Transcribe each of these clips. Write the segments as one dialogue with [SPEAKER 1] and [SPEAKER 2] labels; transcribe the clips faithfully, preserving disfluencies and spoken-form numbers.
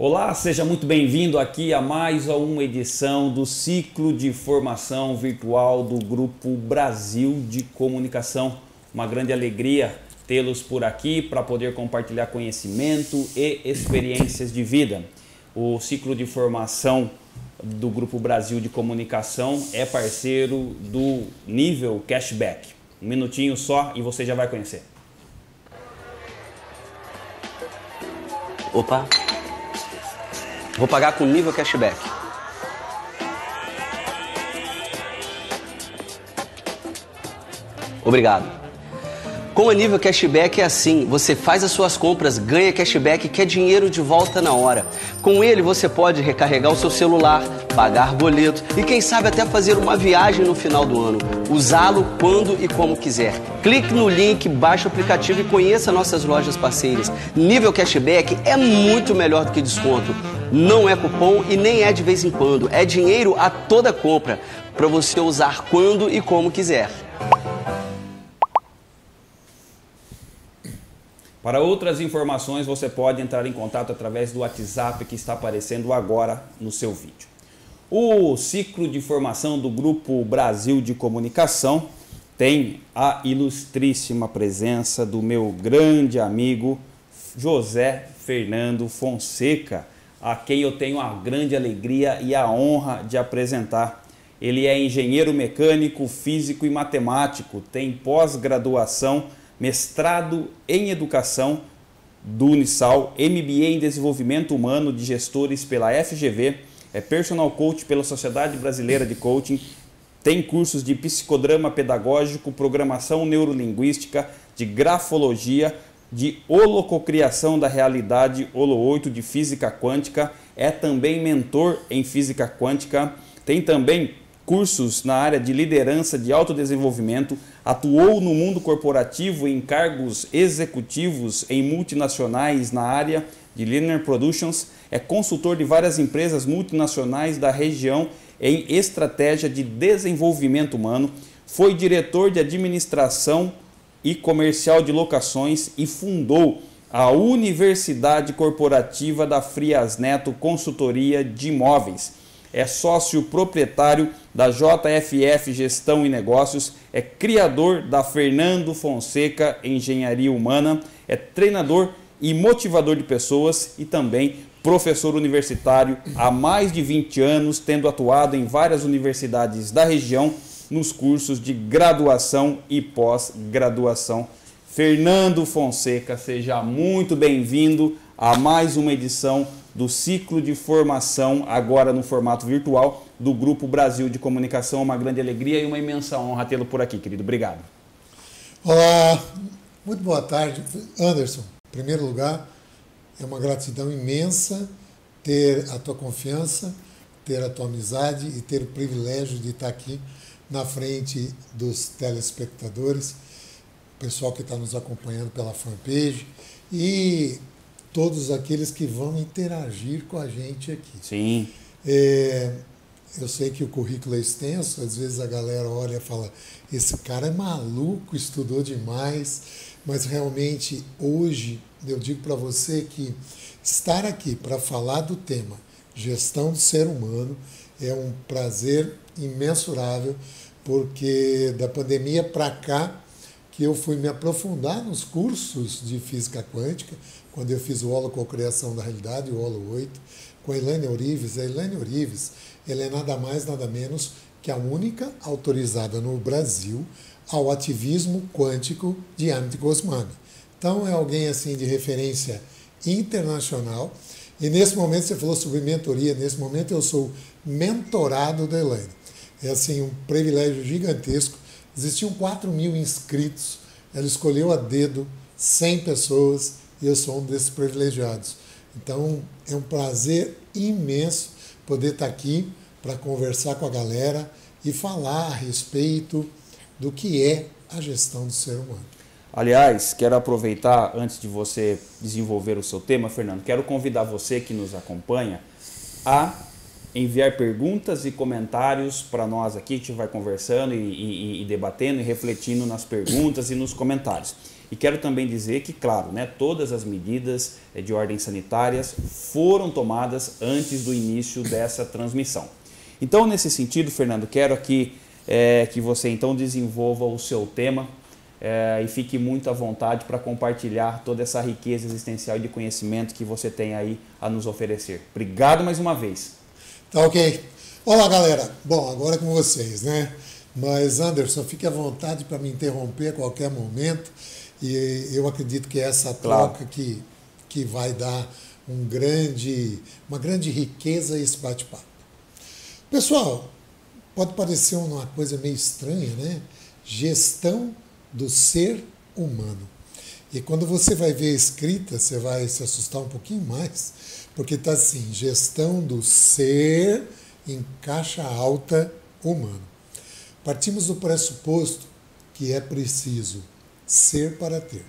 [SPEAKER 1] Olá, seja muito bem-vindo aqui a mais uma edição do ciclo de formação virtual do Grupo Brasil de Comunicação. Uma grande alegria tê-los por aqui para poder compartilhar conhecimento e experiências de vida. O ciclo de formação do Grupo Brasil de Comunicação é parceiro do Nível Cashback. Um minutinho só e você já vai conhecer.
[SPEAKER 2] Opa! Vou pagar com Nível Cashback. Obrigado. Com a Nível Cashback é assim, você faz as suas compras, ganha cashback, quer dinheiro de volta na hora. Com ele você pode recarregar o seu celular, pagar boleto e quem sabe até fazer uma viagem no final do ano. Usá-lo quando e como quiser. Clique no link, baixe o aplicativo e conheça nossas lojas parceiras. Nível Cashback é muito melhor do que desconto. Não é cupom e nem é de vez em quando. É dinheiro a toda compra, para você usar quando e como quiser.
[SPEAKER 1] Para outras informações, você pode entrar em contato através do WhatsApp que está aparecendo agora no seu vídeo. O ciclo de formação do Grupo Brasil de Comunicação tem a ilustríssima presença do meu grande amigo José Fernando Fonseca, a quem eu tenho a grande alegria e a honra de apresentar. Ele é engenheiro mecânico, físico e matemático, tem pós-graduação, mestrado em Educação do Unisal, M B A em Desenvolvimento Humano de Gestores pela F G V, é Personal Coach pela Sociedade Brasileira de Coaching, tem cursos de psicodrama pedagógico, programação neurolinguística, de grafologia, de holococriação da realidade, holo oito de física quântica, é também mentor em física quântica, tem também cursos na área de liderança, de autodesenvolvimento, atuou no mundo corporativo em cargos executivos em multinacionais na área de Linear Productions, é consultor de várias empresas multinacionais da região em estratégia de desenvolvimento humano, foi diretor de administração e comercial de locações e fundou a Universidade Corporativa da Frias Neto Consultoria de Imóveis. É sócio proprietário da J F F Gestão e Negócios, é criador da Fernando Fonseca Engenharia Humana, é treinador e motivador de pessoas e também professor universitário há mais de vinte anos, tendo atuado em várias universidades da região nos cursos de graduação e pós-graduação. Fernando Fonseca, seja muito bem-vindo a mais uma edição do ciclo de formação, agora no formato virtual, do Grupo Brasil de Comunicação. Uma grande alegria e uma imensa honra tê-lo por aqui, querido. Obrigado.
[SPEAKER 3] Olá, muito boa tarde. Anderson, em primeiro lugar, é uma gratidão imensa ter a tua confiança, ter a tua amizade e ter o privilégio de estar aqui na frente dos telespectadores, o pessoal que está nos acompanhando pela fanpage e todos aqueles que vão interagir com a gente aqui.
[SPEAKER 1] Sim.
[SPEAKER 3] É, eu sei que o currículo é extenso, às vezes a galera olha e fala, esse cara é maluco, estudou demais, mas realmente hoje eu digo para você que estar aqui para falar do tema gestão do ser humano é um prazer imensurável, porque da pandemia para cá que eu fui me aprofundar nos cursos de física quântica, quando eu fiz o holococriação da realidade, o holo oito, com a Elaine Orives. A Elaine Orives, ela é nada mais, nada menos que a única autorizada no Brasil ao ativismo quântico de Amit Goswami. Então, é alguém assim de referência internacional. E nesse momento, você falou sobre mentoria, nesse momento eu sou mentorado da Elaine. É assim um privilégio gigantesco. Existiam quatro mil inscritos, ela escolheu a dedo cem pessoas e eu sou um desses privilegiados. Então, é um prazer imenso poder estar aqui para conversar com a galera e falar a respeito do que é a gestão do ser humano.
[SPEAKER 1] Aliás, quero aproveitar, antes de você desenvolver o seu tema, Fernando, quero convidar você que nos acompanha a enviar perguntas e comentários para nós aqui, que a gente vai conversando e, e, e debatendo e refletindo nas perguntas e nos comentários. E quero também dizer que, claro, né, todas as medidas de ordem sanitárias foram tomadas antes do início dessa transmissão. Então, nesse sentido, Fernando, quero aqui é, que você então desenvolva o seu tema é, e fique muito à vontade para compartilhar toda essa riqueza existencial de conhecimento que você tem aí a nos oferecer. Obrigado mais uma vez.
[SPEAKER 3] Tá ok. Olá, galera. Bom, agora é com vocês, né? Mas, Anderson, fique à vontade para me interromper a qualquer momento. E eu acredito que é essa troca claro. que, que vai dar um grande, uma grande riqueza a esse bate-papo. Pessoal, pode parecer uma coisa meio estranha, né? Gestão do ser humano. E quando você vai ver a escrita, você vai se assustar um pouquinho mais, porque está assim, gestão do ser em caixa alta humano. Partimos do pressuposto que é preciso ser para ter.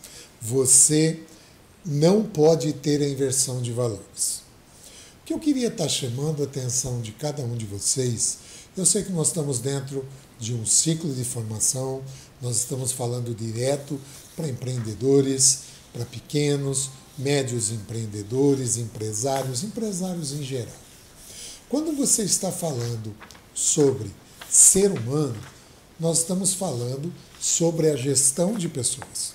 [SPEAKER 3] Você não pode ter a inversão de valores. O que eu queria estar chamando a atenção de cada um de vocês, eu sei que nós estamos dentro de um ciclo de formação, nós estamos falando direto para empreendedores, para pequenos, médios empreendedores, empresários, empresários em geral. Quando você está falando sobre ser humano, nós estamos falando sobre a gestão de pessoas.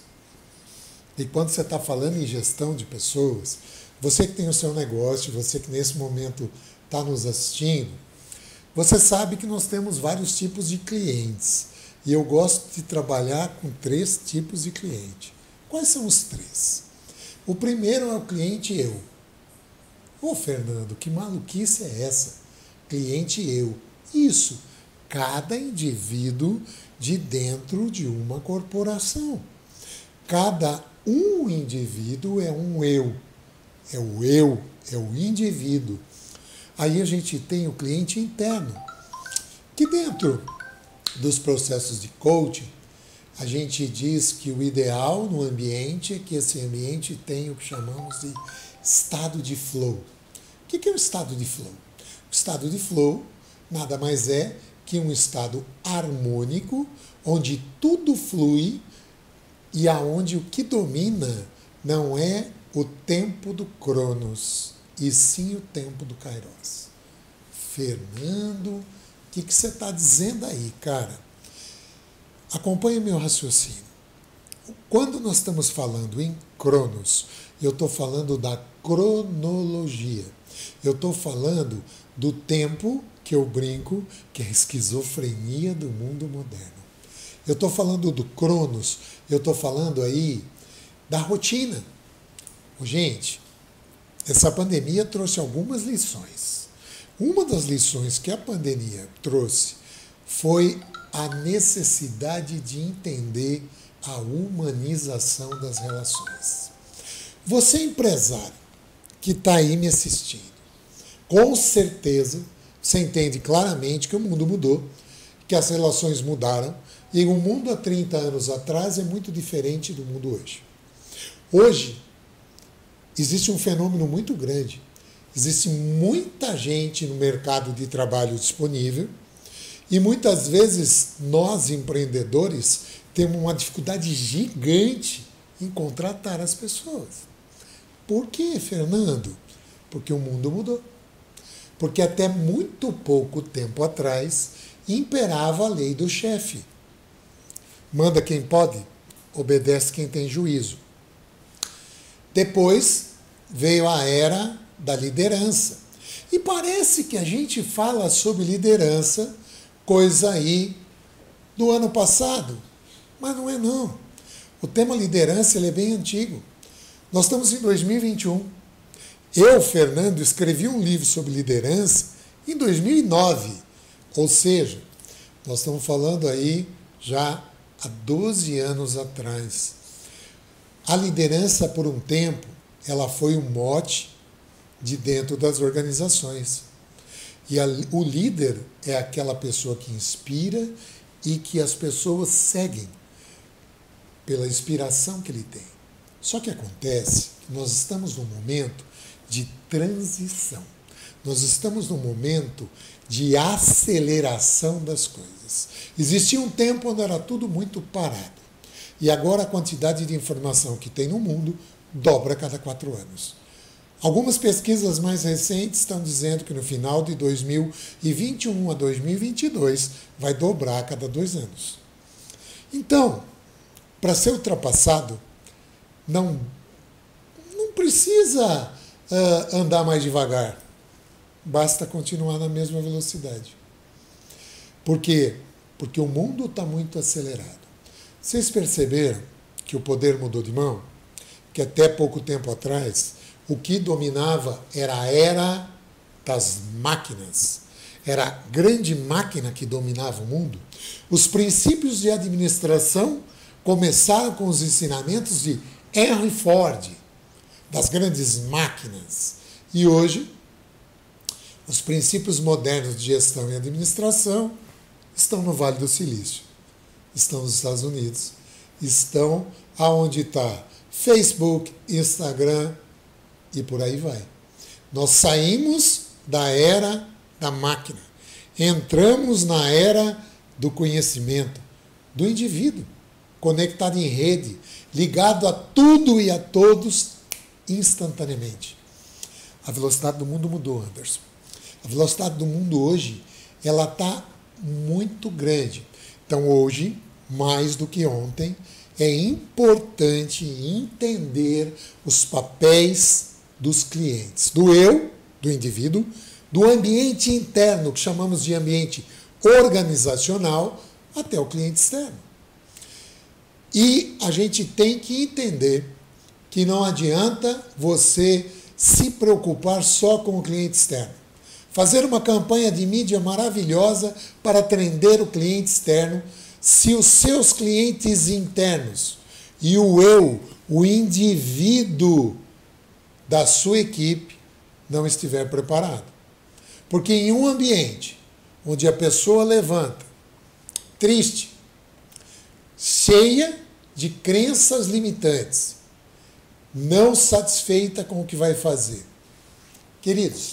[SPEAKER 3] E quando você está falando em gestão de pessoas, você que tem o seu negócio, você que nesse momento está nos assistindo, você sabe que nós temos vários tipos de clientes. E eu gosto de trabalhar com três tipos de cliente. Quais são os três? O primeiro é o cliente eu. Ô, Fernando, que maluquice é essa? Cliente eu. Isso, cada indivíduo de dentro de uma corporação. Cada um indivíduo é um eu. É o eu, é o indivíduo. Aí a gente tem o cliente interno, que dentro dos processos de coaching, a gente diz que o ideal no ambiente é que esse ambiente tenha o que chamamos de estado de flow. O que é o estado de flow? O estado de flow nada mais é que um estado harmônico, onde tudo flui e aonde o que domina não é o tempo do Cronos, e sim o tempo do Kairos. Fernando, o que, que você está dizendo aí, cara? Acompanhe meu raciocínio. Quando nós estamos falando em Cronos, eu estou falando da cronologia. Eu estou falando do tempo que eu brinco, que é a esquizofrenia do mundo moderno. Eu estou falando do Cronos, eu estou falando aí da rotina. Gente, essa pandemia trouxe algumas lições. Uma das lições que a pandemia trouxe foi a necessidade de entender a humanização das relações. Você, empresário, que está aí me assistindo, com certeza você entende claramente que o mundo mudou, que as relações mudaram, e o mundo há trinta anos atrás é muito diferente do mundo hoje. Hoje, existe um fenômeno muito grande. Existe muita gente no mercado de trabalho disponível e muitas vezes nós, empreendedores, temos uma dificuldade gigante em contratar as pessoas. Por quê, Fernando? Porque o mundo mudou. Porque até muito pouco tempo atrás imperava a lei do chefe. Manda quem pode, obedece quem tem juízo. Depois veio a era da liderança. E parece que a gente fala sobre liderança, coisa aí do ano passado. Mas não é não. O tema liderança ele é bem antigo. Nós estamos em dois mil e vinte e um. Eu, Fernando, escrevi um livro sobre liderança em dois mil e nove. Ou seja, nós estamos falando aí já há doze anos atrás. A liderança, por um tempo, ela foi um mote de dentro das organizações. E a, o líder é aquela pessoa que inspira e que as pessoas seguem pela inspiração que ele tem. Só que acontece que nós estamos num momento de transição. Nós Nós estamos num momento de aceleração das coisas. Existia um tempo onde era tudo muito parado. E agora a quantidade de informação que tem no mundo dobra a cada quatro anos. Algumas pesquisas mais recentes estão dizendo que no final de dois mil e vinte e um a dois mil e vinte e dois vai dobrar a cada dois anos. Então, para ser ultrapassado, não, não precisa uh, andar mais devagar. Basta continuar na mesma velocidade. Por quê? Porque o mundo está muito acelerado. Vocês perceberam que o poder mudou de mão? Que até pouco tempo atrás, o que dominava era a era das máquinas. Era a grande máquina que dominava o mundo. Os princípios de administração começaram com os ensinamentos de Henry Ford, das grandes máquinas. E hoje, os princípios modernos de gestão e administração estão no Vale do Silício, estão nos Estados Unidos, estão aonde está Facebook, Instagram e por aí vai. Nós saímos da era da máquina, entramos na era do conhecimento, do indivíduo, conectado em rede, ligado a tudo e a todos instantaneamente. A velocidade do mundo mudou, Anderson. A velocidade do mundo hoje, ela está muito grande. Então hoje, mais do que ontem, é importante entender os papéis dos clientes, do eu, do indivíduo, do ambiente interno, que chamamos de ambiente organizacional, até o cliente externo. E a gente tem que entender que não adianta você se preocupar só com o cliente externo. Fazer uma campanha de mídia maravilhosa para atender o cliente externo, se os seus clientes internos e o eu, o indivíduo da sua equipe, não estiver preparado. Porque em um ambiente onde a pessoa levanta triste, cheia de crenças limitantes, não satisfeita com o que vai fazer. Queridos,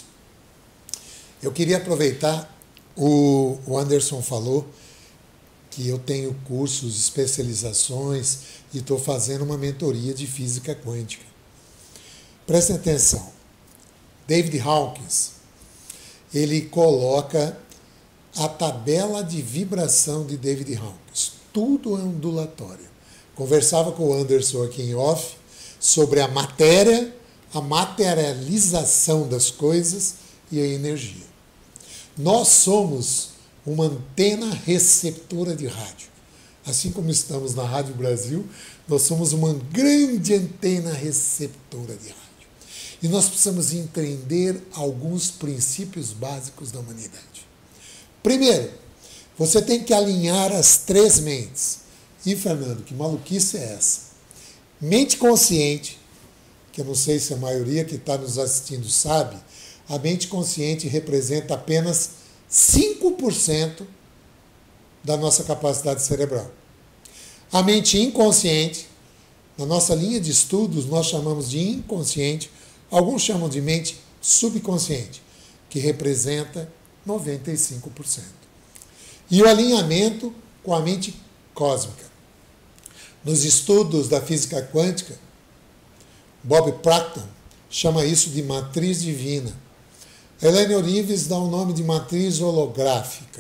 [SPEAKER 3] eu queria aproveitar, o, o Anderson falou que eu tenho cursos, especializações e estou fazendo uma mentoria de física quântica. Prestem atenção. David Hawkins, ele coloca a tabela de vibração de David Hawkins. Tudo é ondulatório. Conversava com o Anderson aqui em off sobre a matéria, a materialização das coisas e a energia. Nós somos uma antena receptora de rádio. Assim como estamos na Rádio Brasil, nós somos uma grande antena receptora de rádio. E nós precisamos entender alguns princípios básicos da humanidade. Primeiro, você tem que alinhar as três mentes. E, Fernando, que maluquice é essa? Mente consciente, que eu não sei se a maioria que está nos assistindo sabe, a mente consciente representa apenas cinco por cento da nossa capacidade cerebral. A mente inconsciente, na nossa linha de estudos, nós chamamos de inconsciente, alguns chamam de mente subconsciente, que representa noventa e cinco por cento. E o alinhamento com a mente cósmica. Nos estudos da física quântica, Bob Proctor chama isso de matriz divina. Helene Orives dá o nome de matriz holográfica.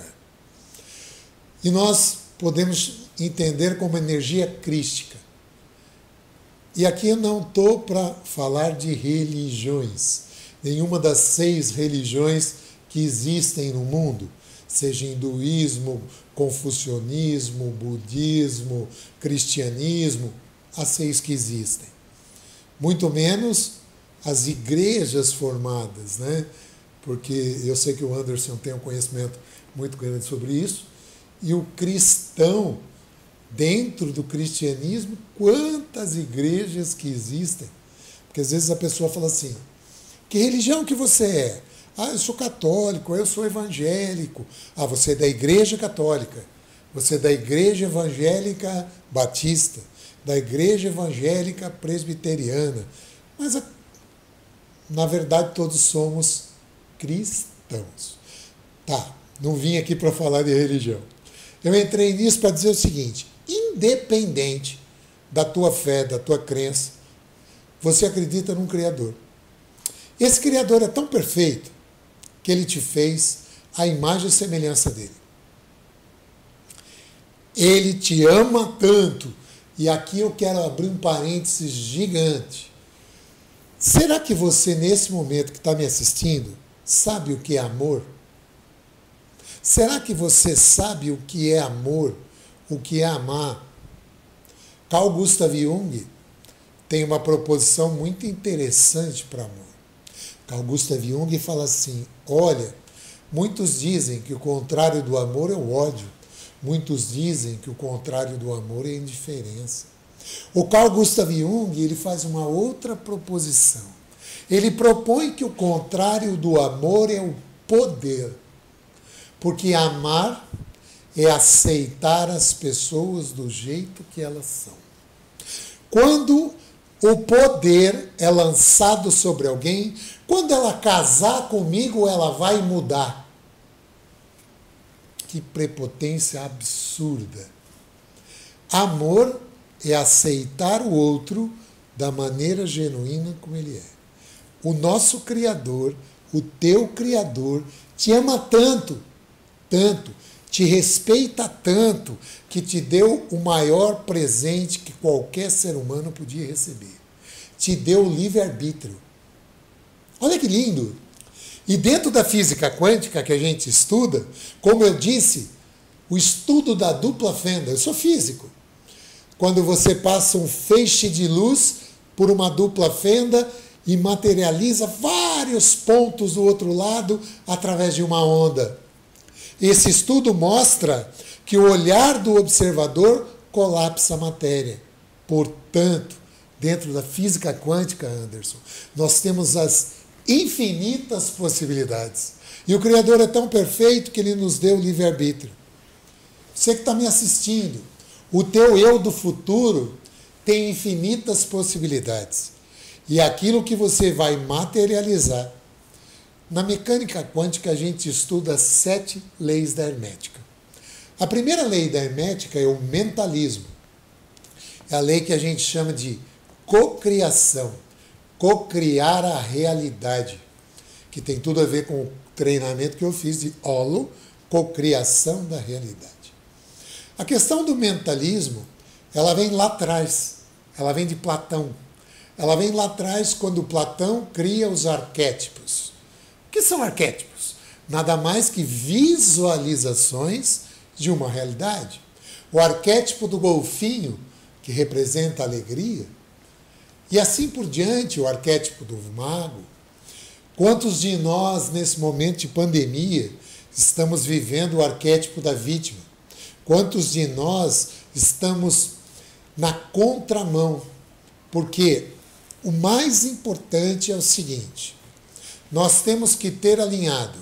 [SPEAKER 3] E nós podemos entender como energia crística. E aqui eu não estou para falar de religiões. Nenhuma das seis religiões que existem no mundo, seja hinduísmo, confucionismo, budismo, cristianismo, as seis que existem. Muito menos as igrejas formadas, né? Porque eu sei que o Anderson tem um conhecimento muito grande sobre isso, e o cristão, dentro do cristianismo, quantas igrejas que existem. Porque às vezes a pessoa fala assim, que religião que você é? Ah, eu sou católico, eu sou evangélico. Ah, você é da igreja católica, você é da igreja evangélica batista, da igreja evangélica presbiteriana. Mas, na verdade, todos somos cristãos. Tá, não vim aqui para falar de religião. Eu entrei nisso para dizer o seguinte: independente da tua fé, da tua crença, você acredita num Criador. Esse Criador é tão perfeito que ele te fez à imagem e semelhança dele. Ele te ama tanto. E aqui eu quero abrir um parênteses gigante. Será que você, nesse momento que está me assistindo, sabe o que é amor? Será que você sabe o que é amor? O que é amar? Carl Gustav Jung tem uma proposição muito interessante para amor. Carl Gustav Jung fala assim: olha, muitos dizem que o contrário do amor é o ódio. Muitos dizem que o contrário do amor é a indiferença. O Carl Gustav Jung, ele faz uma outra proposição. Ele propõe que o contrário do amor é o poder. Porque amar é aceitar as pessoas do jeito que elas são. Quando o poder é lançado sobre alguém, quando ela casar comigo, ela vai mudar. Que prepotência absurda. Amor é aceitar o outro da maneira genuína como ele é. O nosso Criador, o teu Criador, te ama tanto, tanto, te respeita tanto, que te deu o maior presente que qualquer ser humano podia receber. Te deu o livre-arbítrio. Olha que lindo! E dentro da física quântica que a gente estuda, como eu disse, o estudo da dupla fenda, eu sou físico. Quando você passa um feixe de luz por uma dupla fenda e materializa vários pontos do outro lado através de uma onda. Esse estudo mostra que o olhar do observador colapsa a matéria. Portanto, dentro da física quântica, Anderson, nós temos as infinitas possibilidades. E o Criador é tão perfeito que ele nos deu o livre-arbítrio. Você que está me assistindo, o teu eu do futuro tem infinitas possibilidades. E aquilo que você vai materializar. Na mecânica quântica, a gente estuda as sete leis da hermética. A primeira lei da hermética é o mentalismo. É a lei que a gente chama de cocriação. Cocriar a realidade, que tem tudo a ver com o treinamento que eu fiz de holo, cocriação da realidade. A questão do mentalismo, ela vem lá atrás, ela vem de Platão. Ela vem lá atrás quando Platão cria os arquétipos. O que são arquétipos? Nada mais que visualizações de uma realidade. O arquétipo do golfinho, que representa a alegria, e assim por diante, o arquétipo do mago. Quantos de nós, nesse momento de pandemia, estamos vivendo o arquétipo da vítima? Quantos de nós estamos na contramão? Porque o mais importante é o seguinte: nós temos que ter alinhado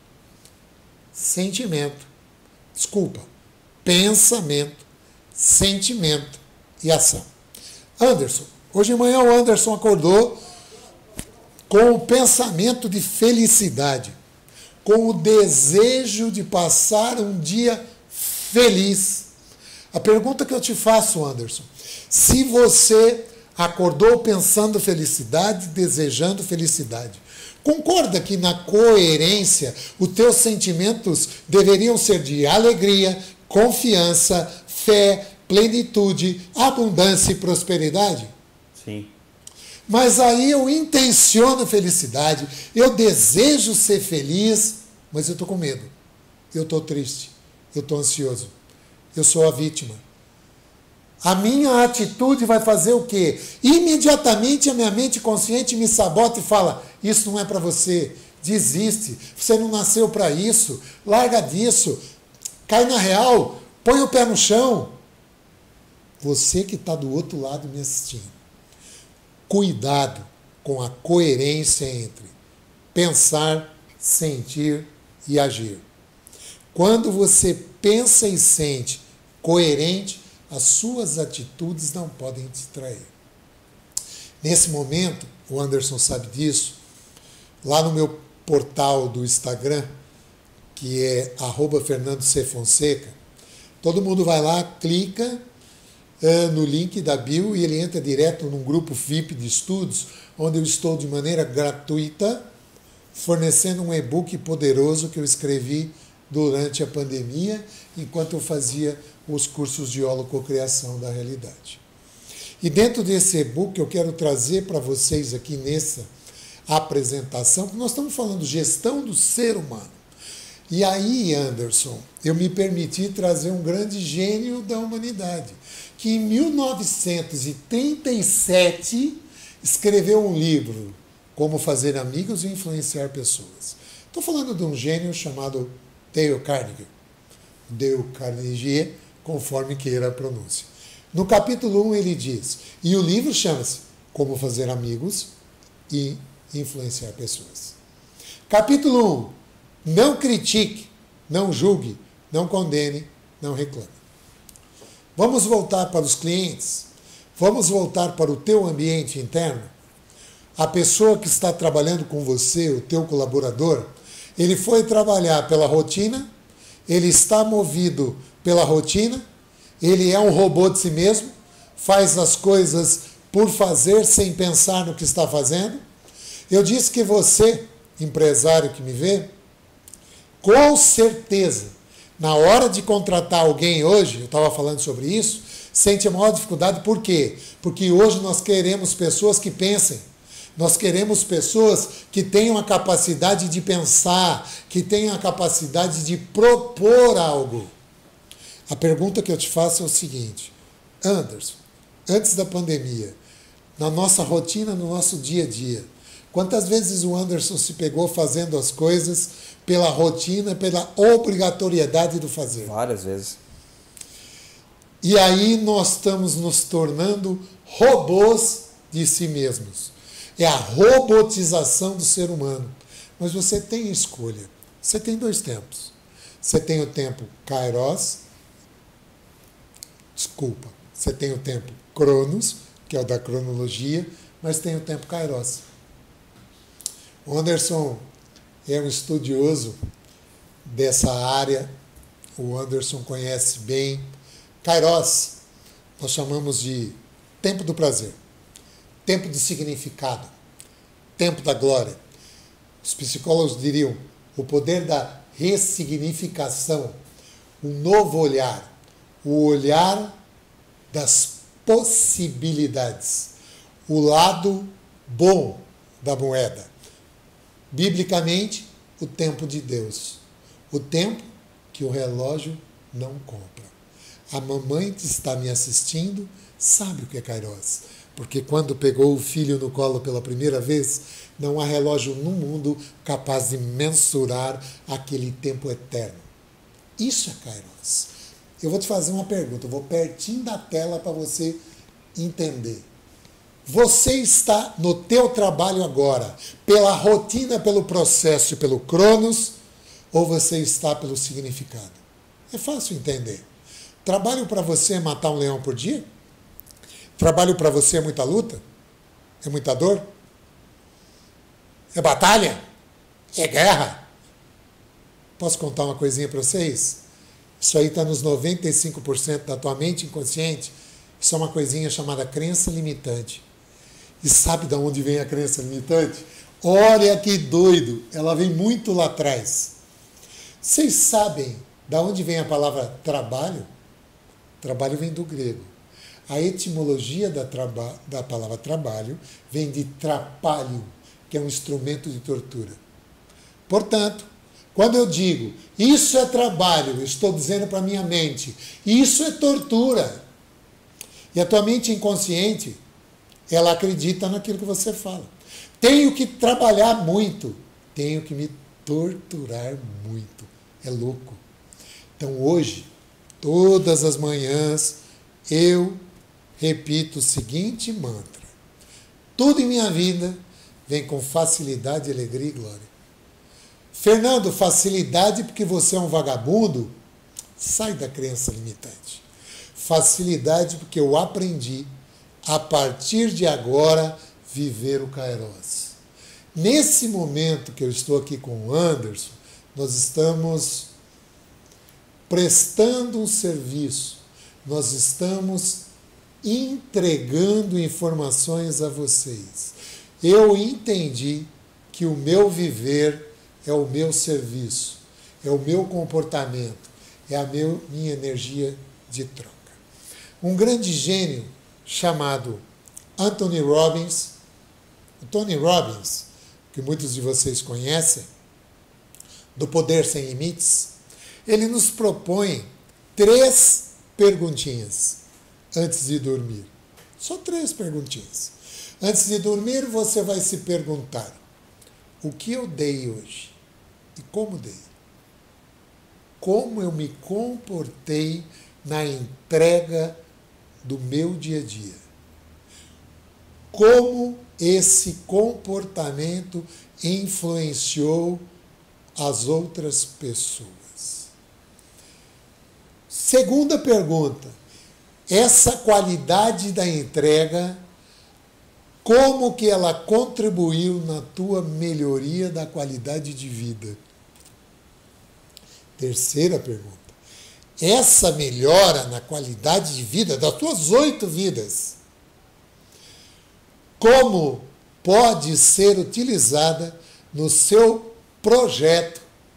[SPEAKER 3] sentimento, desculpa, pensamento, sentimento e ação. Anderson, hoje de manhã o Anderson acordou com o pensamento de felicidade, com o desejo de passar um dia feliz. A pergunta que eu te faço, Anderson, se você acordou pensando felicidade, desejando felicidade, concorda que na coerência os teus sentimentos deveriam ser de alegria, confiança, fé, plenitude, abundância e prosperidade?
[SPEAKER 1] Sim.
[SPEAKER 3] Mas aí eu intenciono felicidade, eu desejo ser feliz, mas eu estou com medo, eu estou triste, eu estou ansioso, eu sou a vítima. A minha atitude vai fazer o quê? Imediatamente a minha mente consciente me sabota e fala: isso não é para você, desiste, você não nasceu para isso, larga disso, cai na real, põe o pé no chão. Você que está do outro lado me assistindo, cuidado com a coerência entre pensar, sentir e agir. Quando você pensa e sente coerente, as suas atitudes não podem te trair. Nesse momento, o Anderson sabe disso, lá no meu portal do Instagram, que é arroba Fernando C. Fonseca. Todo mundo vai lá, clica uh, no link da bio e ele entra direto num grupo V I P de estudos, onde eu estou de maneira gratuita fornecendo um e-book poderoso que eu escrevi durante a pandemia, enquanto eu fazia os cursos de holococriação da realidade. E dentro desse e-book eu quero trazer para vocês aqui nessa apresentação, porque nós estamos falando gestão do ser humano. E aí, Anderson, eu me permiti trazer um grande gênio da humanidade, que em mil novecentos e trinta e sete escreveu um livro, Como Fazer Amigos e Influenciar Pessoas. Estou falando de um gênio chamado Dale Carnegie. Dale Carnegie, conforme queira a pronúncia. No capítulo um ele diz, e o livro chama-se Como Fazer Amigos e Influenciar Pessoas. Capítulo um, não critique, não julgue, não condene, não reclame. Vamos voltar para os clientes, vamos voltar para o teu ambiente interno. A pessoa que está trabalhando com você, o teu colaborador, ele foi trabalhar pela rotina, ele está movido pela rotina, ele é um robô de si mesmo, faz as coisas por fazer sem pensar no que está fazendo. Eu disse que você, empresário que me vê, com certeza, na hora de contratar alguém hoje, eu estava falando sobre isso, sente a maior dificuldade. Por quê? Porque hoje nós queremos pessoas que pensem. Nós queremos pessoas que tenham a capacidade de pensar, que tenham a capacidade de propor algo. A pergunta que eu te faço é o seguinte, Anderson, antes da pandemia, na nossa rotina, no nosso dia a dia, quantas vezes o Anderson se pegou fazendo as coisas pela rotina, pela obrigatoriedade do fazer?
[SPEAKER 1] Várias vezes.
[SPEAKER 3] E aí nós estamos nos tornando robôs de si mesmos. É a robotização do ser humano. Mas você tem escolha. Você tem dois tempos. Você tem o tempo Kairos, desculpa, você tem o tempo Cronos, que é o da cronologia, mas tem o tempo Kairos. O Anderson é um estudioso dessa área, o Anderson conhece bem. Kairos, nós chamamos de tempo do prazer, tempo do significado, tempo da glória. Os psicólogos diriam o poder da ressignificação, um novo olhar, o olhar das possibilidades, o lado bom da moeda. Biblicamente, o tempo de Deus, o tempo que o relógio não compra. A mamãe que está me assistindo sabe o que é Kairos, porque quando pegou o filho no colo pela primeira vez, não há relógio no mundo capaz de mensurar aquele tempo eterno. Isso é Kairos. Eu vou te fazer uma pergunta, eu vou pertinho da tela para você entender. Você está no teu trabalho agora, pela rotina, pelo processo e pelo Cronos, ou você está pelo significado? É fácil entender. Trabalho para você é matar um leão por dia? Trabalho para você é muita luta? É muita dor? É batalha? É guerra? Posso contar uma coisinha para vocês? Isso aí está nos noventa e cinco por cento da tua mente inconsciente. Isso é uma coisinha chamada crença limitante. E sabe de onde vem a crença limitante? Olha que doido! Ela vem muito lá atrás. Vocês sabem de onde vem a palavra trabalho? Trabalho vem do grego. A etimologia da, traba, da palavra trabalho vem de trapalho, que é um instrumento de tortura. Portanto, quando eu digo, isso é trabalho, eu estou dizendo para a minha mente, isso é tortura. E a tua mente inconsciente, ela acredita naquilo que você fala. Tenho que trabalhar muito, tenho que me torturar muito. É louco. Então hoje, todas as manhãs, eu repito o seguinte mantra. Tudo em minha vida vem com facilidade, alegria e glória. Fernando, facilidade porque você é um vagabundo? Sai da crença limitante. Facilidade porque eu aprendi, a partir de agora, viver o Kairos. Nesse momento que eu estou aqui com o Anderson, nós estamos prestando um serviço, nós estamos entregando informações a vocês. Eu entendi que o meu viver é o meu serviço, é o meu comportamento, é a meu, minha energia de troca. Um grande gênio chamado Anthony Robbins, o Tony Robbins, que muitos de vocês conhecem, do Poder Sem Limites, ele nos propõe três perguntinhas antes de dormir. Só três perguntinhas. Antes de dormir, você vai se perguntar: o que eu dei hoje? E como dei? Como eu me comportei na entrega do meu dia a dia? Como esse comportamento influenciou as outras pessoas? Segunda pergunta: essa qualidade da entrega, como que ela contribuiu na tua melhoria da qualidade de vida? Terceira pergunta: essa melhora na qualidade de vida das tuas oito vidas, como pode ser utilizada no seu projeto,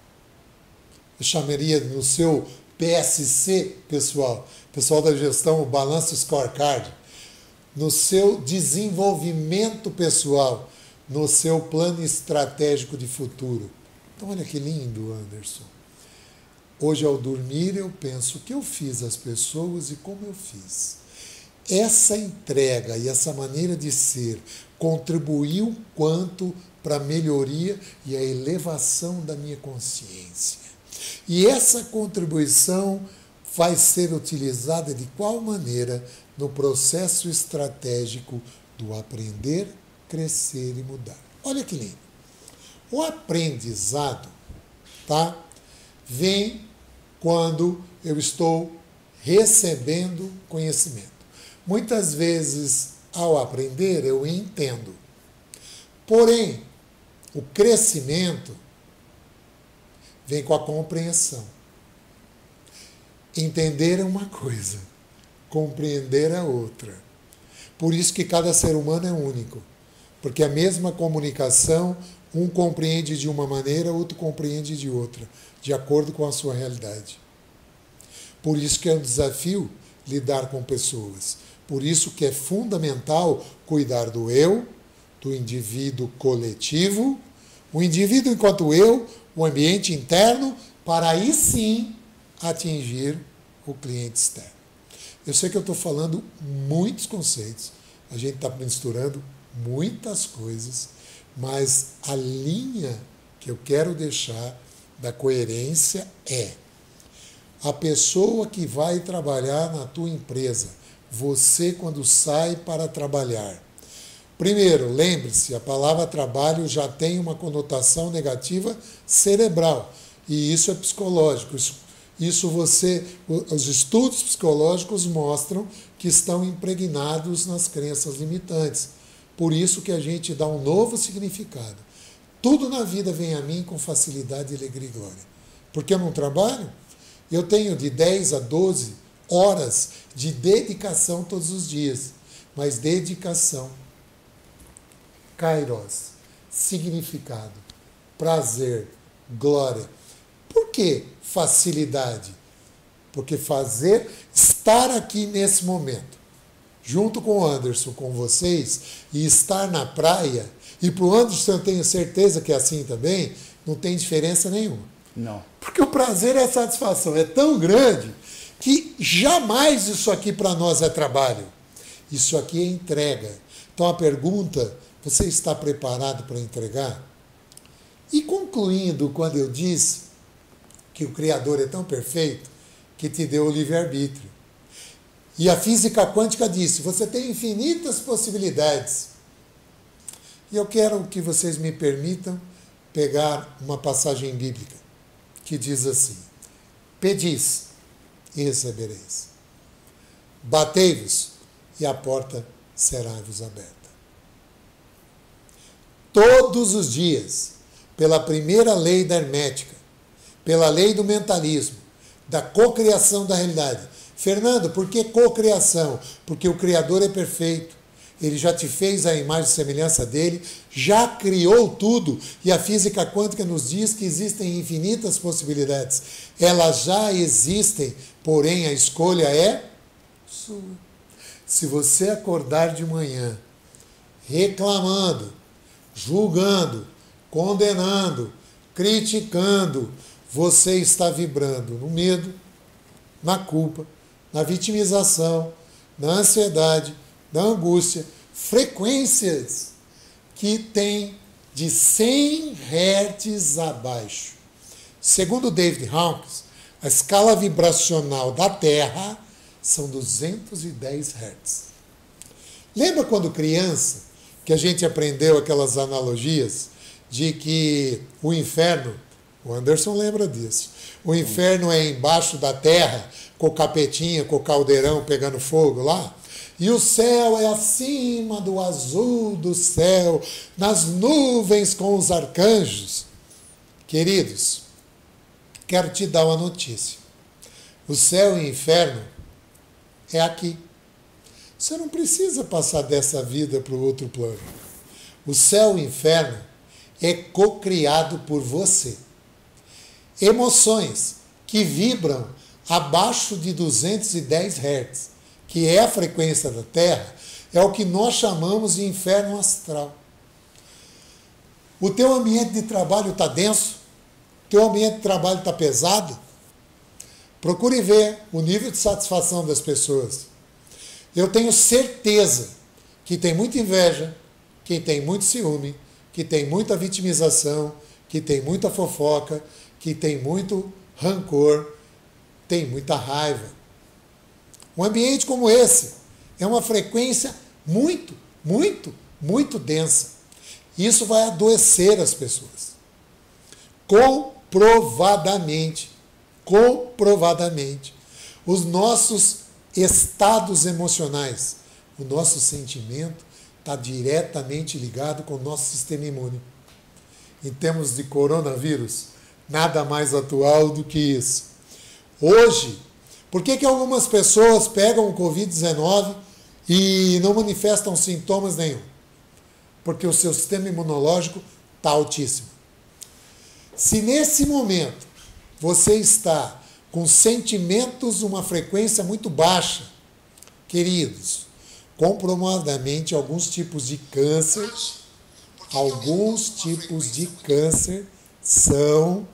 [SPEAKER 3] eu chamaria no seu P S C, pessoal, pessoal da gestão, o Balanço Scorecard, no seu desenvolvimento pessoal, no seu plano estratégico de futuro. Então, olha que lindo, Anderson. Hoje, ao dormir, eu penso o que eu fiz às pessoas e como eu fiz. Essa entrega e essa maneira de ser contribuiu quanto para a melhoria e a elevação da minha consciência. E essa contribuição vai ser utilizada de qual maneira no processo estratégico do aprender, crescer e mudar. Olha que lindo. O aprendizado, tá, vem quando eu estou recebendo conhecimento. Muitas vezes, ao aprender, eu entendo. Porém, o crescimento vem com a compreensão. Entender é uma coisa, compreender é outra. Por isso que cada ser humano é único. Porque a mesma comunicação, um compreende de uma maneira, outro compreende de outra, de acordo com a sua realidade. Por isso que é um desafio lidar com pessoas. Por isso que é fundamental cuidar do eu, do indivíduo coletivo, o indivíduo enquanto eu, o ambiente interno, para aí sim atingir o cliente externo. Eu sei que eu estou falando muitos conceitos, a gente está misturando muitas coisas, mas a linha que eu quero deixar da coerência é: a pessoa que vai trabalhar na tua empresa, você quando sai para trabalhar. Primeiro, lembre-se, a palavra trabalho já tem uma conotação negativa cerebral, e isso é psicológico. Isso, isso você, os estudos psicológicos mostram que estão impregnados nas crenças limitantes. Por isso que a gente dá um novo significado. Tudo na vida vem a mim com facilidade, alegria e glória. Porque eu não trabalho, eu tenho de dez a doze horas de dedicação todos os dias. Mas dedicação, kairos, significado, prazer, glória. Por que facilidade? Porque fazer, estar aqui nesse momento, junto com o Anderson, com vocês, e estar na praia, e para o Anderson eu tenho certeza que é assim também, não tem diferença nenhuma.
[SPEAKER 1] Não.
[SPEAKER 3] Porque o prazer e a satisfação é tão grande que jamais isso aqui para nós é trabalho. Isso aqui é entrega. Então a pergunta: você está preparado para entregar? E concluindo, quando eu disse que o Criador é tão perfeito que te deu o livre-arbítrio. E a física quântica disse: você tem infinitas possibilidades. E eu quero que vocês me permitam pegar uma passagem bíblica que diz assim: pedis e recebereis. Batei-vos e a porta será-vos aberta. todos os dias, pela primeira lei da hermética, pela lei do mentalismo, da cocriação da realidade. Fernando, por que cocriação? Porque o Criador é perfeito. Ele já te fez a imagem e semelhança dele, já criou tudo, e a física quântica nos diz que existem infinitas possibilidades. Elas já existem, porém a escolha é sua. Se você acordar de manhã reclamando, julgando, condenando, criticando, você está vibrando no medo, na culpa, na vitimização, na ansiedade, na angústia, frequências que têm de cem hertz abaixo. Segundo David Hawkins, a escala vibracional da Terra são duzentos e dez hertz. Lembra quando criança que a gente aprendeu aquelas analogias de que o inferno, o Anderson lembra disso, o inferno é embaixo da terra, com o capetinha, com o caldeirão pegando fogo lá, e o céu é acima do azul do céu, nas nuvens com os arcanjos. Queridos, quero te dar uma notícia. O céu e o inferno é aqui. Você não precisa passar dessa vida para o outro plano. O céu e o inferno é cocriado por você. Emoções que vibram abaixo de duzentos e dez hertz, que é a frequência da Terra, é o que nós chamamos de inferno astral. O teu ambiente de trabalho está denso? O teu ambiente de trabalho está pesado? Procure ver o nível de satisfação das pessoas. Eu tenho certeza que tem muita inveja, que tem muito ciúme, que tem muita vitimização, que tem muita fofoca, que tem muito rancor, tem muita raiva. Um ambiente como esse é uma frequência muito, muito, muito densa. Isso vai adoecer as pessoas. Comprovadamente, comprovadamente, os nossos estados emocionais, o nosso sentimento está diretamente ligado com o nosso sistema imune. Em termos de coronavírus, nada mais atual do que isso. Hoje, por que que algumas pessoas pegam o covid dezenove e não manifestam sintomas nenhum? Porque o seu sistema imunológico está altíssimo. Se nesse momento você está com sentimentos, uma frequência muito baixa, queridos, comprovadamente alguns tipos de câncer, alguns tipos de câncer são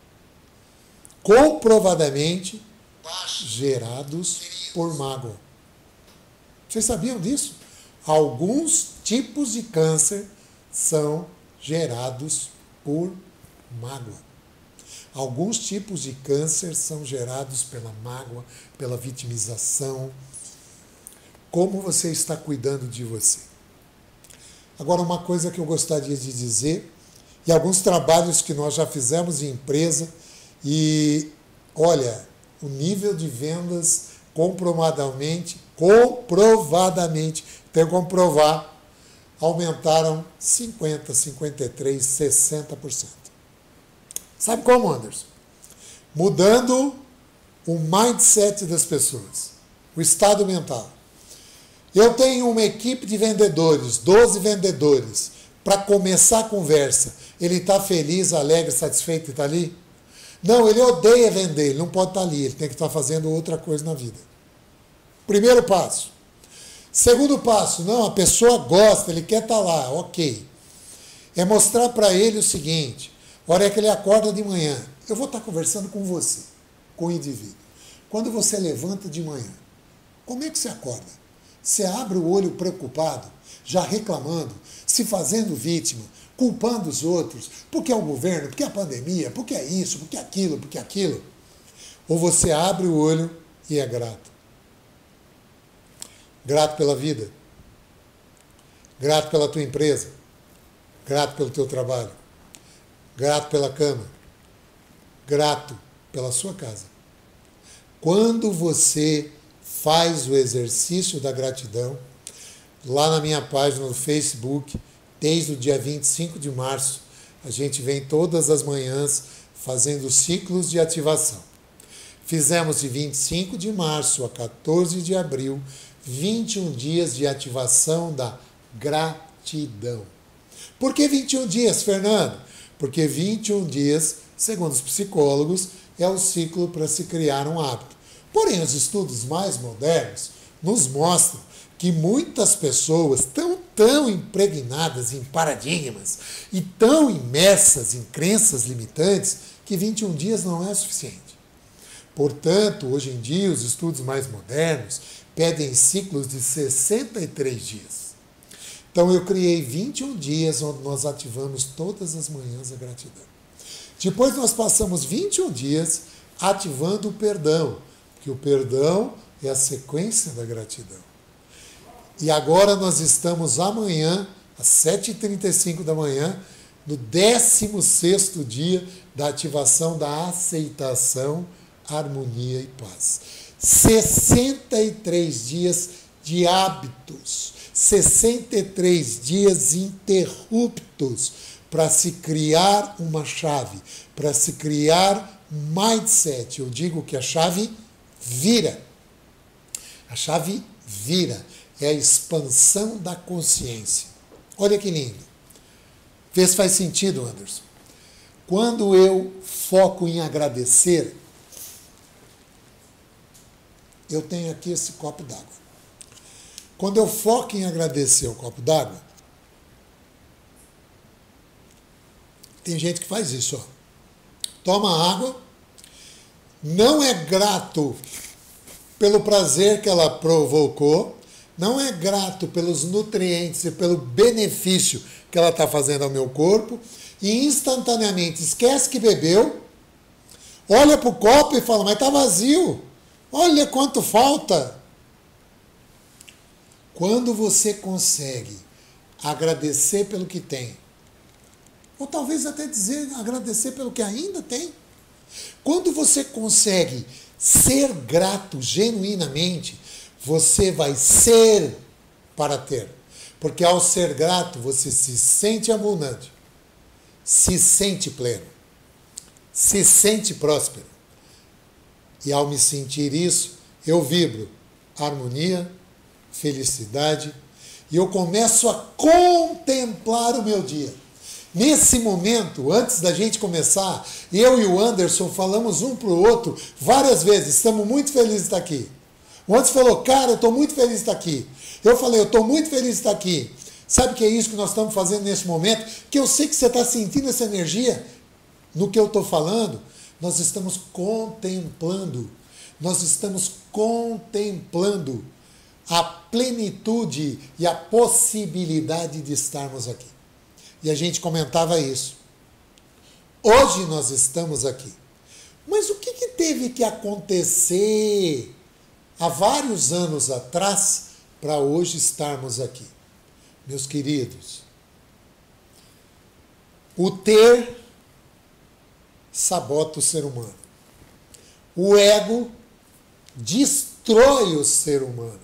[SPEAKER 3] comprovadamente gerados por mágoa. Vocês sabiam disso? Alguns tipos de câncer são gerados por mágoa. Alguns tipos de câncer são gerados pela mágoa, pela vitimização. Como você está cuidando de você? Agora, uma coisa que eu gostaria de dizer, e alguns trabalhos que nós já fizemos em empresa, e olha, o nível de vendas comprovadamente, comprovadamente, tem que comprovar, aumentaram cinquenta, cinquenta e três, sessenta por cento. Sabe como, Anderson? Mudando o mindset das pessoas, o estado mental. Eu tenho uma equipe de vendedores, doze vendedores, para começar a conversa. Ele está feliz, alegre, satisfeito e está ali? Não, ele odeia vender, ele não pode estar ali, ele tem que estar fazendo outra coisa na vida. Primeiro passo. Segundo passo, não, a pessoa gosta, ele quer estar lá, ok. É mostrar para ele o seguinte, a hora que ele acorda de manhã, eu vou estar conversando com você, com o indivíduo. Quando você levanta de manhã, como é que você acorda? Você abre o olho preocupado, já reclamando, se fazendo vítima, culpando os outros, porque é o governo, porque é a pandemia, porque é isso, porque é aquilo, porque é aquilo. Ou você abre o olho e é grato. Grato pela vida. Grato pela tua empresa. Grato pelo teu trabalho. Grato pela cama. Grato pela sua casa. Quando você faz o exercício da gratidão, lá na minha página no Facebook, Desde o dia vinte e cinco de março, a gente vem todas as manhãs fazendo ciclos de ativação. Fizemos de vinte e cinco de março a quatorze de abril, vinte e um dias de ativação da gratidão. Por que vinte e um dias, Fernando? Porque vinte e um dias, segundo os psicólogos, é o ciclo para se criar um hábito. Porém, os estudos mais modernos nos mostram que muitas pessoas estão tão impregnadas em paradigmas e tão imersas em crenças limitantes que vinte e um dias não é suficiente. Portanto, hoje em dia, os estudos mais modernos pedem ciclos de sessenta e três dias. Então, eu criei vinte e um dias onde nós ativamos todas as manhãs a gratidão. Depois, nós passamos vinte e um dias ativando o perdão, porque o perdão é a sequência da gratidão. E agora nós estamos amanhã, às sete e trinta e cinco da manhã, no décimo sexto dia da ativação da aceitação, harmonia e paz. sessenta e três dias de hábitos, sessenta e três dias interruptos para se criar uma chave, para se criar mindset. Eu digo que a chave vira. A chave vira. É a expansão da consciência. Olha que lindo. Vê se faz sentido, Anderson. Quando eu foco em agradecer, eu tenho aqui esse copo d'água. Quando eu foco em agradecer o copo d'água, tem gente que faz isso, ó. Toma água, não é grato pelo prazer que ela provocou, não é grato pelos nutrientes e pelo benefício que ela está fazendo ao meu corpo, e instantaneamente esquece que bebeu, olha para o copo e fala, mas está vazio, olha quanto falta. Quando você consegue agradecer pelo que tem, ou talvez até dizer agradecer pelo que ainda tem, quando você consegue ser grato genuinamente, você vai ser para ter. Porque ao ser grato, você se sente abundante, se sente pleno, se sente próspero. E ao me sentir isso, eu vibro harmonia, felicidade, e eu começo a contemplar o meu dia. Nesse momento, antes da gente começar, eu e o Anderson falamos um para o outro várias vezes, estamos muito felizes de estar aqui. O Anderson falou, cara, eu estou muito feliz de estar aqui. Eu falei, eu estou muito feliz de estar aqui. Sabe o que é isso que nós estamos fazendo nesse momento? Que eu sei que você está sentindo essa energia no que eu estou falando. Nós estamos contemplando, nós estamos contemplando a plenitude e a possibilidade de estarmos aqui. E a gente comentava isso. Hoje nós estamos aqui. Mas o que, que teve que acontecer há vários anos atrás para hoje estarmos aqui? Meus queridos, o ter sabota o ser humano. O ego destrói o ser humano.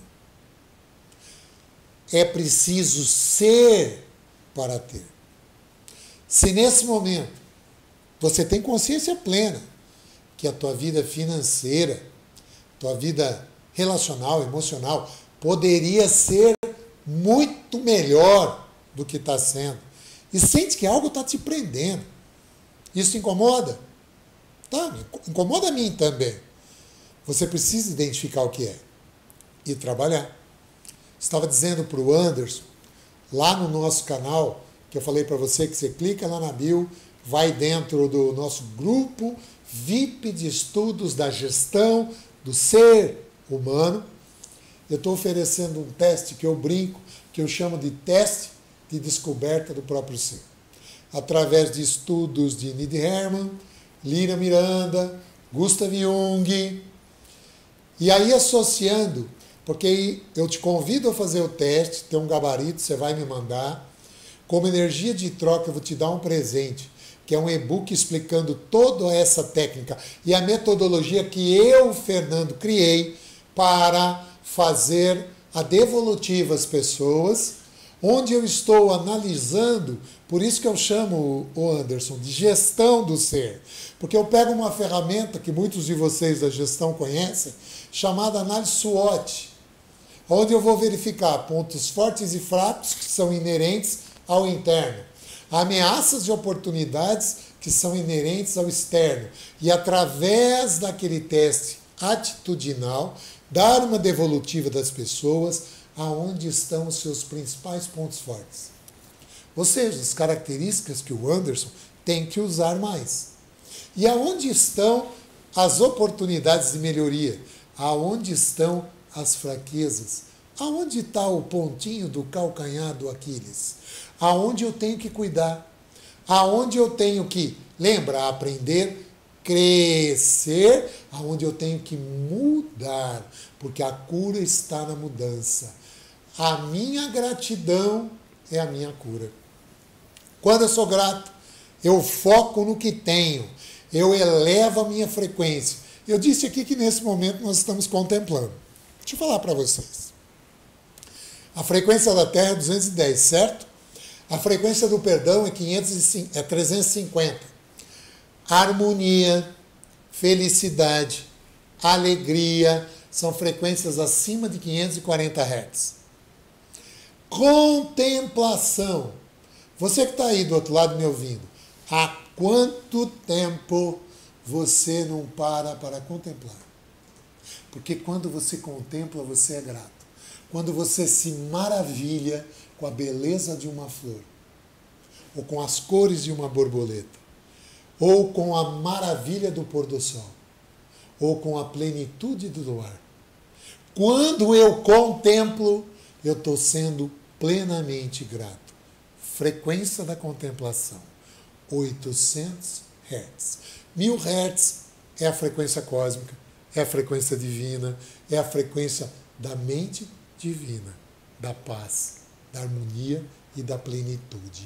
[SPEAKER 3] É preciso ser para ter. Se nesse momento você tem consciência plena que a tua vida financeira, tua vida relacional, emocional, poderia ser muito melhor do que está sendo, e sente que algo está te prendendo, isso incomoda? Tá, incomoda a mim também. Você precisa identificar o que é e trabalhar. Estava dizendo para o Anderson, lá no nosso canal, que eu falei para você que você clica lá na bio, vai dentro do nosso grupo V I P de estudos da gestão do ser humano. Eu estou oferecendo um teste que eu brinco, que eu chamo de teste de descoberta do próprio ser. Através de estudos de Nid Herman, Lira Miranda, Gustav Jung. E aí associando, porque eu te convido a fazer o teste, tem um gabarito, você vai me mandar. Como energia de troca, eu vou te dar um presente, que é um e-book explicando toda essa técnica e a metodologia que eu, Fernando, criei para fazer a devolutiva às pessoas, onde eu estou analisando, por isso que eu chamo o Anderson de gestão do ser, porque eu pego uma ferramenta que muitos de vocês da gestão conhecem, chamada análise SWOT, onde eu vou verificar pontos fortes e fracos que são inerentes ao interno, ameaças e oportunidades que são inerentes ao externo, e através daquele teste atitudinal, dar uma devolutiva das pessoas aonde estão os seus principais pontos fortes. Ou seja, as características que o Anderson tem que usar mais. E aonde estão as oportunidades de melhoria? Aonde estão as fraquezas? Aonde está o pontinho do calcanhar do Aquiles? Aonde eu tenho que cuidar? Aonde eu tenho que, lembra, aprender, crescer, aonde eu tenho que mudar, porque a cura está na mudança. A minha gratidão é a minha cura. Quando eu sou grato, eu foco no que tenho, eu elevo a minha frequência. Eu disse aqui que nesse momento nós estamos contemplando. Deixa eu falar para vocês. A frequência da Terra é duzentos e dez, certo? A frequência do perdão é, quinhentos e cinco, é trezentos e cinquenta. Harmonia, felicidade, alegria, são frequências acima de quinhentos e quarenta hertz. Contemplação. Você que está aí do outro lado me ouvindo, há quanto tempo você não para para contemplar? Porque quando você contempla, você é grato. Quando você se maravilha com a beleza de uma flor, ou com as cores de uma borboleta, ou com a maravilha do pôr do sol, ou com a plenitude do luar. Quando eu contemplo, eu estou sendo plenamente grato. Frequência da contemplação, oitocentos hertz. Mil hertz é a frequência cósmica, é a frequência divina, é a frequência da mente divina, da paz, da harmonia e da plenitude.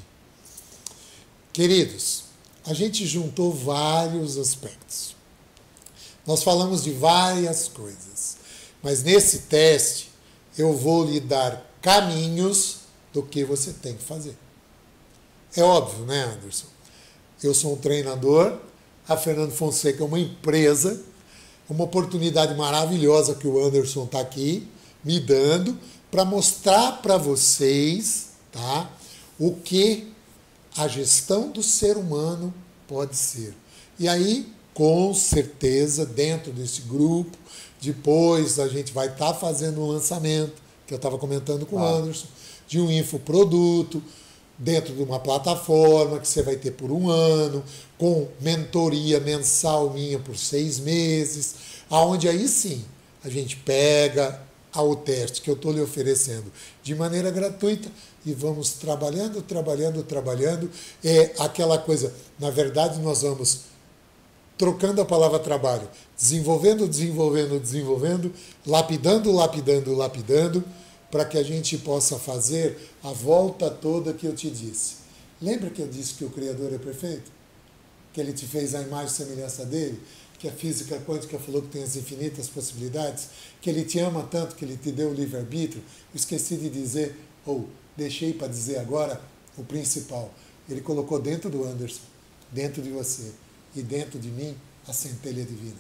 [SPEAKER 3] Queridos, a gente juntou vários aspectos. Nós falamos de várias coisas, mas nesse teste eu vou lhe dar caminhos do que você tem que fazer. É óbvio, né, Anderson? Eu sou um treinador, a Fernando Fonseca é uma empresa, uma oportunidade maravilhosa que o Anderson está aqui me dando para mostrar para vocês, tá, o que a gestão do ser humano pode ser. E aí, com certeza, dentro desse grupo, depois a gente vai estar tá fazendo um lançamento, que eu estava comentando com ah. o Anderson, de um infoproduto, dentro de uma plataforma que você vai ter por um ano, com mentoria mensal minha por seis meses, aonde aí sim a gente pega ao teste que eu estou lhe oferecendo de maneira gratuita e vamos trabalhando, trabalhando, trabalhando. É aquela coisa, na verdade nós vamos trocando a palavra trabalho, desenvolvendo, desenvolvendo, desenvolvendo, lapidando, lapidando, lapidando, para que a gente possa fazer a volta toda que eu te disse. Lembra que eu disse que o Criador é perfeito? Que ele te fez a imagem e semelhança dele? Que a física quântica falou que tem as infinitas possibilidades? Que ele te ama tanto que ele te deu o livre-arbítrio? Esqueci de dizer, ou deixei para dizer agora, o principal. Ele colocou dentro do Anderson, dentro de você e dentro de mim a centelha divina.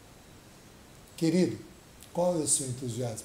[SPEAKER 3] Querido, qual é o seu entusiasmo?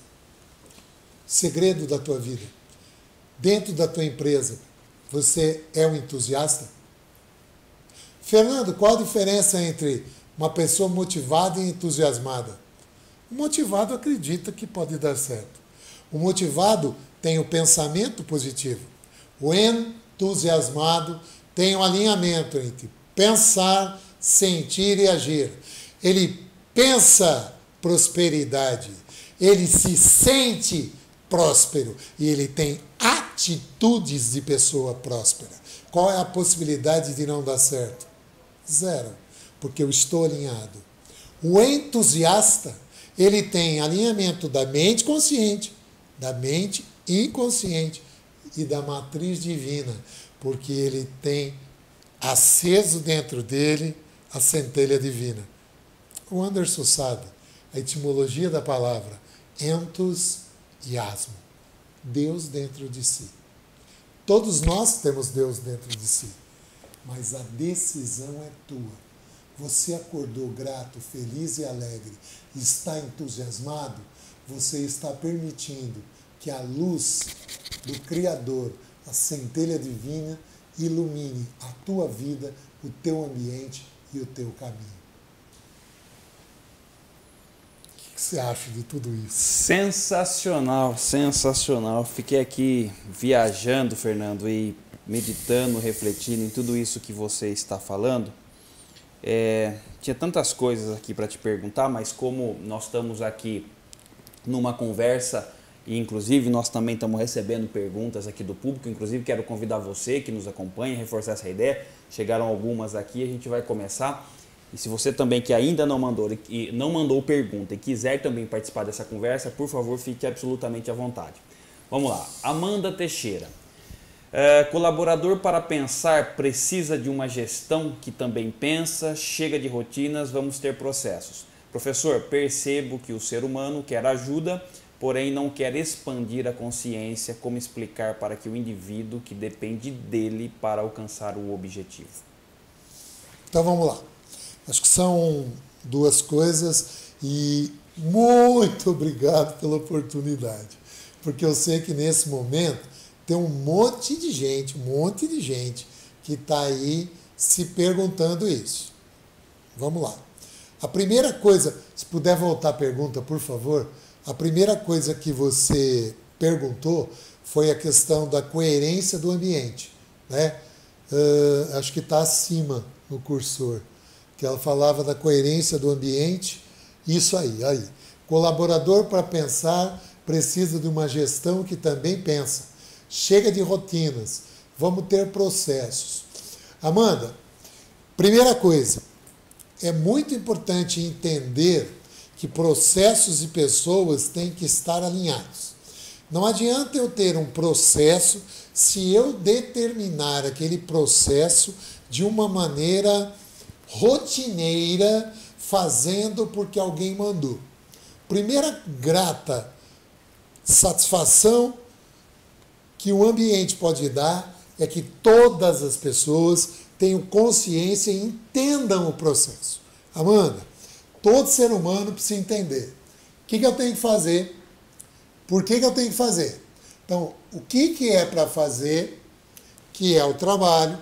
[SPEAKER 3] Segredo da tua vida. Dentro da tua empresa, você é um entusiasta? Fernando, qual a diferença entre uma pessoa motivada e entusiasmada? O motivado acredita que pode dar certo. O motivado tem o pensamento positivo. O entusiasmado tem um alinhamento entre pensar, sentir e agir. Ele pensa prosperidade. Ele se sente próspero e ele tem atitudes de pessoa próspera. Qual é a possibilidade de não dar certo? Zero, porque eu estou alinhado. O entusiasta, ele tem alinhamento da mente consciente, da mente inconsciente e da matriz divina, porque ele tem aceso dentro dele a centelha divina. O Anderson sabe a etimologia da palavra entusiasmo. Deus dentro de si. Todos nós temos Deus dentro de si, mas a decisão é tua. Você acordou grato, feliz e alegre, está entusiasmado, você está permitindo que a luz do Criador, a centelha divina, ilumine a tua vida, o teu ambiente e o teu caminho. O que você acha de tudo isso?
[SPEAKER 1] Sensacional, sensacional. Fiquei aqui viajando, Fernando, e meditando, refletindo em tudo isso que você está falando. É, tinha tantas coisas aqui para te perguntar, mas como nós estamos aqui numa conversa, e inclusive nós também estamos recebendo perguntas aqui do público, inclusive quero convidar você que nos acompanha, reforçar essa ideia. Chegaram algumas aqui, a gente vai começar. E se você também que ainda não mandou, e não mandou pergunta e quiser também participar dessa conversa, por favor, fique absolutamente à vontade. Vamos lá. Amanda Teixeira. É, colaborador para pensar precisa de uma gestão que também pensa, chega de rotinas, vamos ter processos. Professor, percebo que o ser humano quer ajuda, porém não quer expandir a consciência. Como explicar para que o indivíduo que depende dele para alcançar o objetivo?
[SPEAKER 3] Então vamos lá. Acho que são duas coisas e muito obrigado pela oportunidade, porque eu sei que nesse momento tem um monte de gente, um monte de gente que está aí se perguntando isso. Vamos lá. A primeira coisa, se puder voltar a pergunta, por favor, a primeira coisa que você perguntou foi a questão da coerência do ambiente, né? Uh, acho que está acima no cursor, que ela falava da coerência do ambiente. Isso aí, aí. Colaborador para pensar precisa de uma gestão que também pensa. Chega de rotinas, vamos ter processos. Amanda, primeira coisa, é muito importante entender que processos e pessoas têm que estar alinhados. Não adianta eu ter um processo se eu determinar aquele processo de uma maneira rotineira, fazendo porque alguém mandou. Primeira grata satisfação que o ambiente pode dar é que todas as pessoas tenham consciência e entendam o processo. Amanda, todo ser humano precisa entender o que, que eu tenho que fazer, por que, que eu tenho que fazer. Então, o que, que é para fazer, que é o trabalho,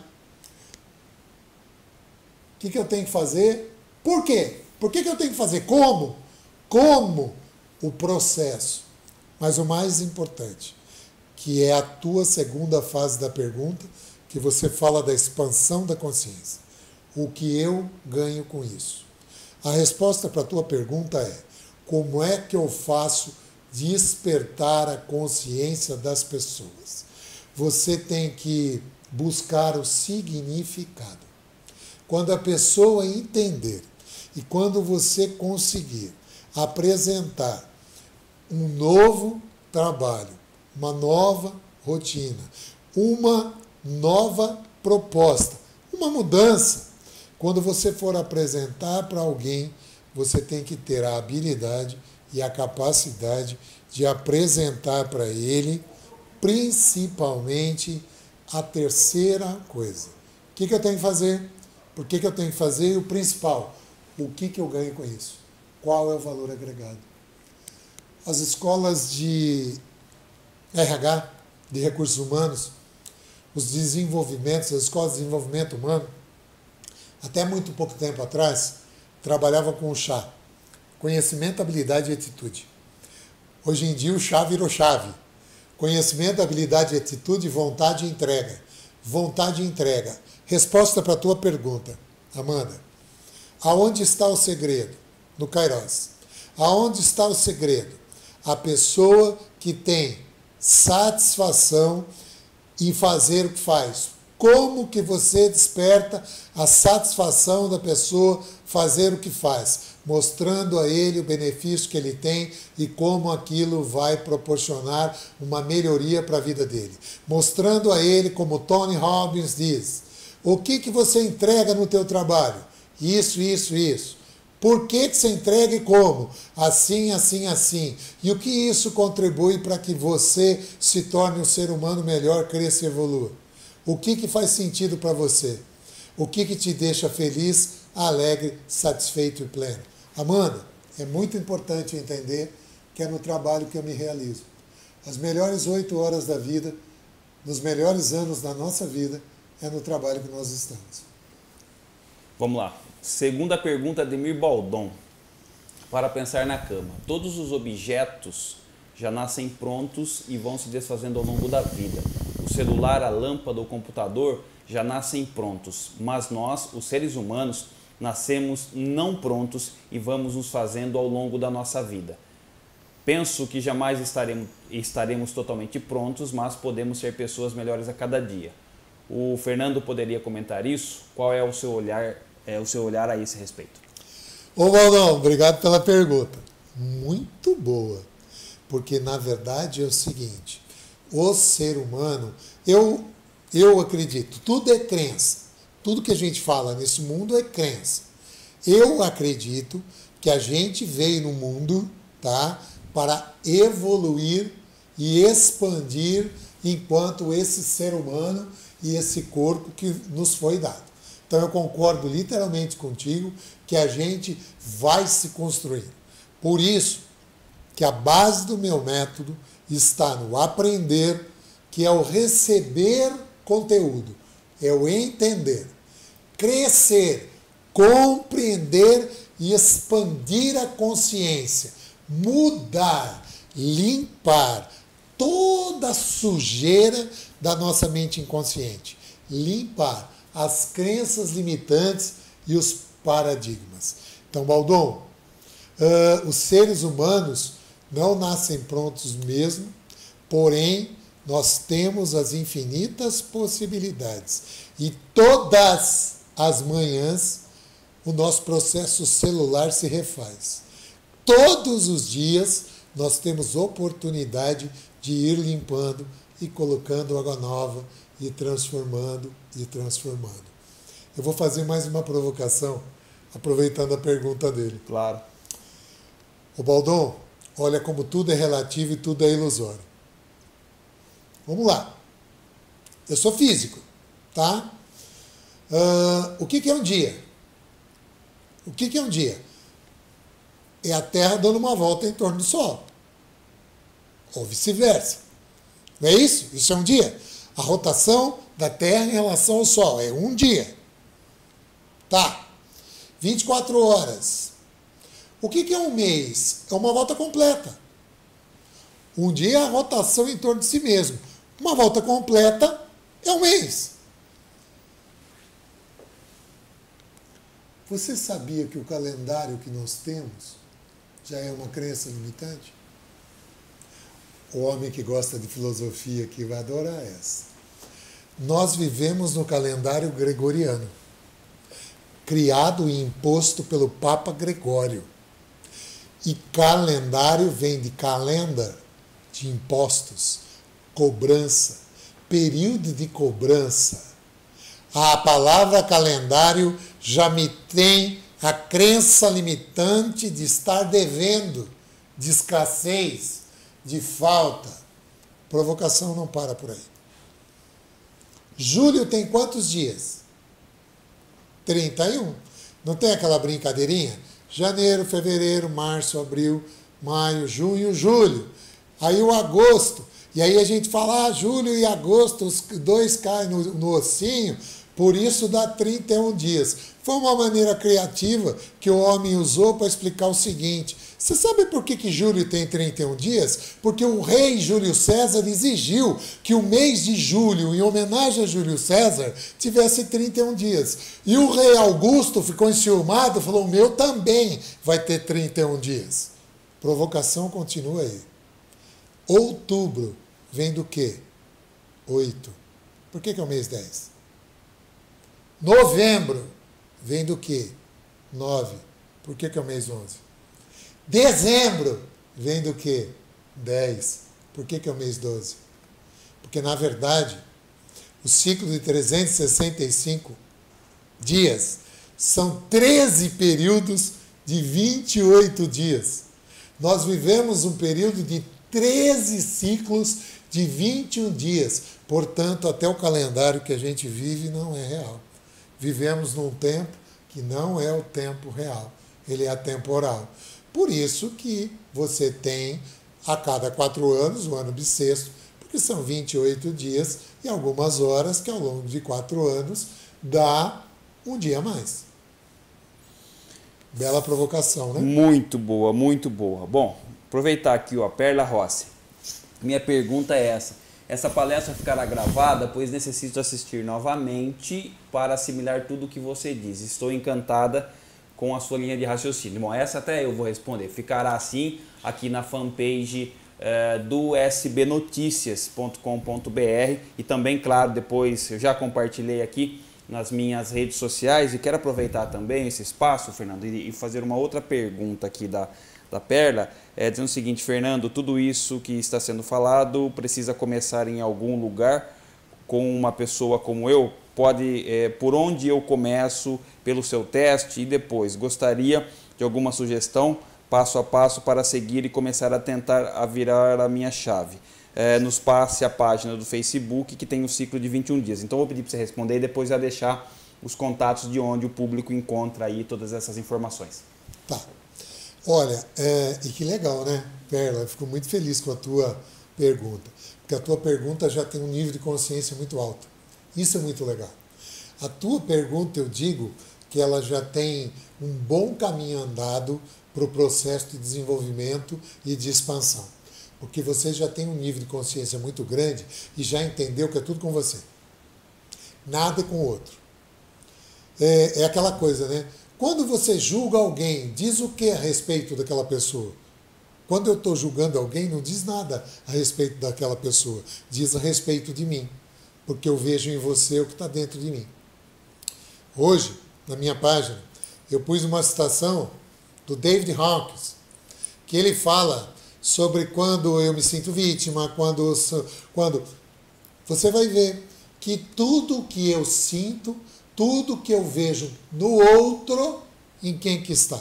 [SPEAKER 3] o que, que eu tenho que fazer, por quê? Por que, que eu tenho que fazer? Como? Como o processo. Mas o mais importante, que é a tua segunda fase da pergunta, que você fala da expansão da consciência. O que eu ganho com isso? A resposta para a tua pergunta é: como é que eu faço despertar a consciência das pessoas? Você tem que buscar o significado. Quando a pessoa entender e quando você conseguir apresentar um novo trabalho, uma nova rotina, uma nova proposta, uma mudança. Quando você for apresentar para alguém, você tem que ter a habilidade e a capacidade de apresentar para ele, principalmente, a terceira coisa. O que, que eu tenho que fazer? Por que, que eu tenho que fazer? E o principal, o que, que eu ganho com isso? Qual é o valor agregado? As escolas de R H, de recursos humanos, os desenvolvimentos, as escolas de desenvolvimento humano, até muito pouco tempo atrás, trabalhavam com o chá. Conhecimento, habilidade e atitude. Hoje em dia o chá virou chave. Conhecimento, habilidade e atitude, vontade e entrega. Vontade e entrega. Resposta para a tua pergunta, Amanda. Aonde está o segredo? No Kairos. Aonde está o segredo? A pessoa que tem satisfação em fazer o que faz. Como que você desperta a satisfação da pessoa fazer o que faz? Mostrando a ele o benefício que ele tem e como aquilo vai proporcionar uma melhoria para a vida dele. Mostrando a ele, como Tony Robbins diz, o que, que você entrega no teu trabalho? Isso, isso, isso. Por que, que você entrega e como? Assim, assim, assim. E o que isso contribui para que você se torne um ser humano melhor, cresça e evolua? O que, que faz sentido para você? O que, que te deixa feliz, alegre, satisfeito e pleno? Amanda, é muito importante entender que é no trabalho que eu me realizo. As melhores oito horas da vida, nos melhores anos da nossa vida, é no trabalho que nós estamos.
[SPEAKER 1] Vamos lá. Segunda pergunta de Mir Baldon. Para pensar na cama. Todos os objetos já nascem prontos e vão se desfazendo ao longo da vida. O celular, a lâmpada, o computador já nascem prontos, mas nós, os seres humanos, nascemos não prontos e vamos nos fazendo ao longo da nossa vida. Penso que jamais estaremos, estaremos totalmente prontos, mas podemos ser pessoas melhores a cada dia. O Fernando poderia comentar isso? Qual é o seu olhar, é, o seu olhar a esse respeito?
[SPEAKER 3] Ô Valdão, obrigado pela pergunta. Muito boa. Porque, na verdade, é o seguinte, o ser humano, eu, eu acredito, tudo é crença. Tudo que a gente fala nesse mundo é crença. Eu acredito que a gente veio no mundo, tá, para evoluir e expandir enquanto esse ser humano e esse corpo que nos foi dado. Então eu concordo literalmente contigo que a gente vai se construir. Por isso que a base do meu método está no aprender, que é o receber conteúdo, é o entender, crescer, compreender e expandir a consciência, mudar, limpar toda a sujeira da nossa mente inconsciente, limpar as crenças limitantes e os paradigmas. Então, Baldon, uh, os seres humanos não nascem prontos mesmo, porém, nós temos as infinitas possibilidades. E todas as manhãs, o nosso processo celular se refaz. Todos os dias, nós temos oportunidade de ir limpando e colocando água nova e transformando e transformando. Eu vou fazer mais uma provocação, aproveitando a pergunta dele.
[SPEAKER 1] Claro.
[SPEAKER 3] Ô Baldon, olha como tudo é relativo e tudo é ilusório. Vamos lá. Eu sou físico, tá? Uh, o que, que é um dia? O que, que é um dia? É a Terra dando uma volta em torno do Sol. Ou vice-versa. Não é isso? Isso é um dia. A rotação da Terra em relação ao Sol é um dia. Tá. vinte e quatro horas. O que, que é um mês? É uma volta completa. Um dia é a rotação em torno de si mesmo. Uma volta completa é um mês. Você sabia que o calendário que nós temos já é uma crença limitante? O homem que gosta de filosofia aqui vai adorar essa. Nós vivemos no calendário gregoriano, criado e imposto pelo Papa Gregório. E calendário vem de calendar, de impostos, cobrança, período de cobrança. A palavra calendário já me tem a crença limitante de estar devendo, de escassez, de falta. Provocação não para por aí. Julho tem quantos dias? trinta e um. Não tem aquela brincadeirinha? Janeiro, fevereiro, março, abril, maio, junho, julho. Aí o agosto. E aí a gente fala, ah, julho e agosto, os dois caem no, no ossinho, por isso dá trinta e um dias. Foi uma maneira criativa que o homem usou para explicar o seguinte. Você sabe por que, que julho tem trinta e um dias? Porque o rei Júlio César exigiu que o mês de julho, em homenagem a Júlio César, tivesse trinta e um dias. E o rei Augusto ficou enciumado, falou, o meu também vai ter trinta e um dias. Provocação continua aí. Outubro vem do quê? oito. Por que, que é o mês dez? Novembro vem do quê? nove. Por que, que é o mês onze? Dezembro vem do quê? dez. Por que, que é o mês doze? Porque, na verdade, o ciclo de trezentos e sessenta e cinco dias são treze períodos de vinte e oito dias. Nós vivemos um período de treze ciclos de vinte e um dias. Portanto, até o calendário que a gente vive não é real. Vivemos num tempo que não é o tempo real. Ele é atemporal. Por isso que você tem, a cada quatro anos, o ano bissexto, porque são vinte e oito dias e algumas horas que ao longo de quatro anos dá um dia a mais. Bela provocação, né?
[SPEAKER 1] Muito boa, muito boa. Bom, aproveitar aqui, ó, Perla Rossi. Minha pergunta é essa. Essa palestra ficará gravada, pois necessito assistir novamente para assimilar tudo o que você diz. Estou encantada com a sua linha de raciocínio. Bom, essa até eu vou responder. Ficará assim aqui na fanpage eh, do s b noticias ponto com ponto b r e também, claro, depois eu já compartilhei aqui nas minhas redes sociais e quero aproveitar também esse espaço, Fernando, e fazer uma outra pergunta aqui da, da Perla, é, dizendo o seguinte: Fernando, tudo isso que está sendo falado precisa começar em algum lugar com uma pessoa como eu? Pode, é, por onde eu começo pelo seu teste e depois gostaria de alguma sugestão passo a passo para seguir e começar a tentar a virar a minha chave. É, nos passe a página do Facebook que tem o ciclo de vinte e um dias. Então vou pedir para você responder e depois já deixar os contatos de onde o público encontra aí todas essas informações.
[SPEAKER 3] Tá. Olha, é, e que legal, né, Perla? Eu fico muito feliz com a tua pergunta, porque a tua pergunta já tem um nível de consciência muito alto. Isso é muito legal. A tua pergunta, eu digo que ela já tem um bom caminho andado para o processo de desenvolvimento e de expansão. Porque você já tem um nível de consciência muito grande e já entendeu que é tudo com você. Nada com o outro. É, é aquela coisa, né? Quando você julga alguém, diz o que a respeito daquela pessoa? Quando eu estou julgando alguém, não diz nada a respeito daquela pessoa. Diz a respeito de mim. Porque eu vejo em você o que está dentro de mim. Hoje, na minha página, eu pus uma citação do David Hawkins, que ele fala sobre quando eu me sinto vítima, quando, quando você vai ver que tudo que eu sinto, tudo que eu vejo no outro, em quem que está?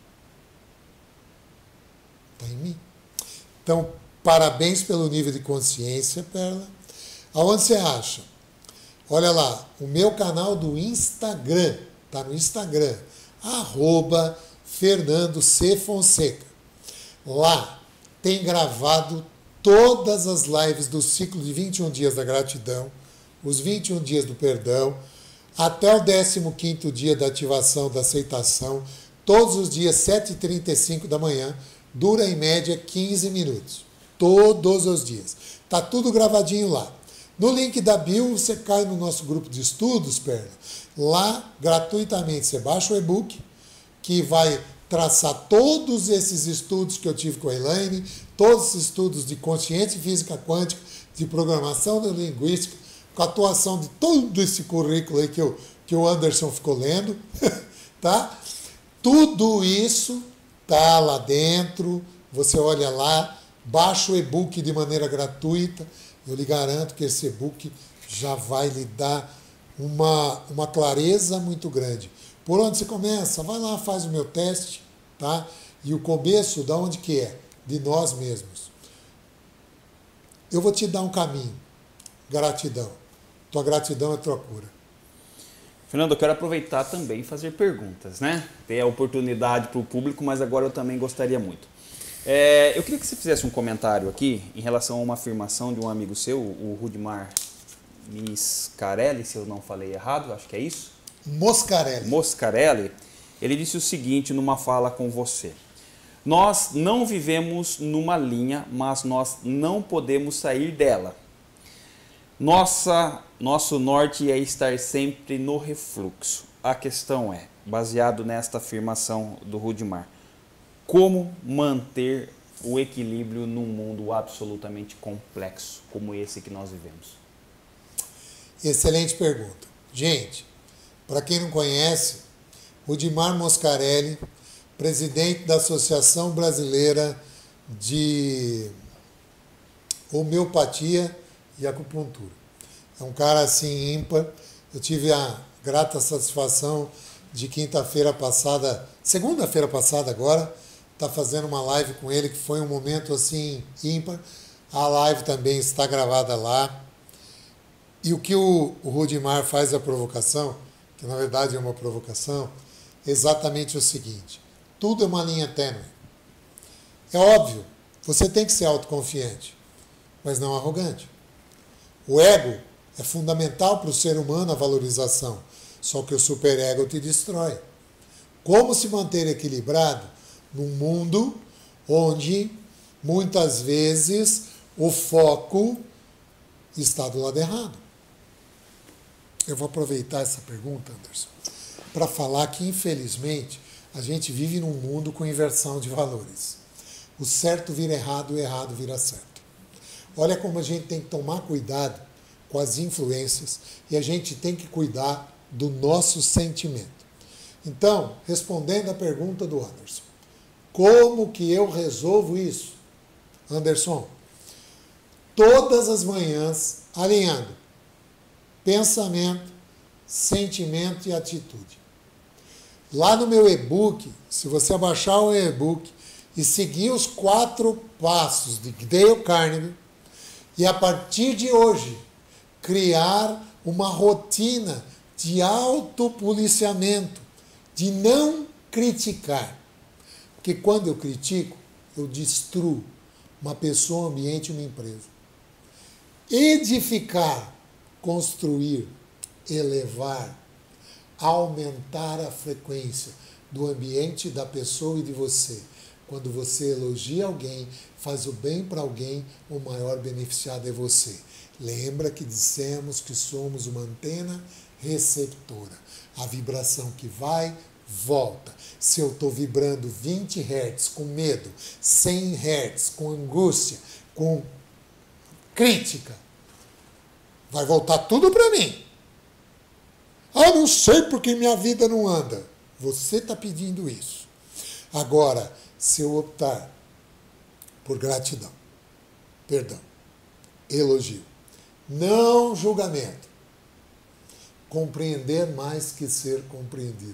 [SPEAKER 3] Está em mim. Então, parabéns pelo nível de consciência, Perla. Aonde você acha? Olha lá, o meu canal do Instagram, tá no Instagram, arroba Fernando C. Fonseca. Lá tem gravado todas as lives do ciclo de vinte e um dias da gratidão, os vinte e um dias do perdão, até o décimo quinto dia da ativação da aceitação, todos os dias, sete e trinta e cinco da manhã, dura em média quinze minutos. Todos os dias. Tá tudo gravadinho lá. No link da bio, você cai no nosso grupo de estudos, Perla. Lá, gratuitamente, você baixa o e-book, que vai traçar todos esses estudos que eu tive com a Elaine, todos os estudos de consciência e física quântica, de programação neurolinguística, com a atuação de todo esse currículo aí que, eu, que o Anderson ficou lendo, tá? Tudo isso tá lá dentro, você olha lá, baixa o e-book de maneira gratuita, eu lhe garanto que esse e-book já vai lhe dar uma, uma clareza muito grande. Por onde você começa? Vai lá, faz o meu teste, tá? E o começo, da onde que é? De nós mesmos. Eu vou te dar um caminho. Gratidão. Tua gratidão é tua cura.
[SPEAKER 1] Fernando, eu quero aproveitar também e fazer perguntas, né? Ter a oportunidade para o público, mas agora eu também gostaria muito. É, eu queria que você fizesse um comentário aqui em relação a uma afirmação de um amigo seu, o Rudimar Miscarelli, se eu não falei errado, acho que é isso?
[SPEAKER 3] Moscarelli.
[SPEAKER 1] Moscarelli, ele disse o seguinte numa fala com você: nós não vivemos numa linha, mas nós não podemos sair dela. Nossa, nosso norte é estar sempre no refluxo. A questão é, baseado nesta afirmação do Rudimar, como manter o equilíbrio num mundo absolutamente complexo como esse que nós vivemos?
[SPEAKER 3] Excelente pergunta. Gente, para quem não conhece, Rudimar Moscarelli, presidente da Associação Brasileira de Homeopatia e Acupuntura. É um cara assim ímpar. Eu tive a grata satisfação de quinta-feira passada, segunda-feira passada agora, está fazendo uma live com ele, que foi um momento assim ímpar. A live também está gravada lá. E o que o, o Rudimar faz a provocação, que na verdade é uma provocação, é exatamente o seguinte: tudo é uma linha tênue. É óbvio, você tem que ser autoconfiante, mas não arrogante. O ego é fundamental para o ser humano, a valorização, só que o superego te destrói. Como se manter equilibrado num mundo onde muitas vezes o foco está do lado errado? Eu vou aproveitar essa pergunta, Anderson, para falar que, infelizmente, a gente vive num mundo com inversão de valores. O certo vira errado, o errado vira certo. Olha como a gente tem que tomar cuidado com as influências e a gente tem que cuidar do nosso sentimento. Então, respondendo à pergunta do Anderson, como que eu resolvo isso? Anderson, todas as manhãs, alinhando pensamento, sentimento e atitude. Lá no meu e-book, se você abaixar o e-book e seguir os quatro passos de Dale Carnegie, e a partir de hoje criar uma rotina de autopoliciamento, de não criticar. Porque quando eu critico, eu destruo uma pessoa, um ambiente, uma empresa. Edificar, construir, elevar, aumentar a frequência do ambiente, da pessoa e de você. Quando você elogia alguém, faz o bem para alguém, o maior beneficiado é você. Lembra que dissemos que somos uma antena receptora. A vibração que vai, volta. Se eu estou vibrando vinte hertz com medo, cem hertz com angústia, com crítica, vai voltar tudo para mim. Ah, não sei porque minha vida não anda. Você está pedindo isso. Agora, se eu optar por gratidão, perdão, elogio, não julgamento, compreender mais que ser compreendido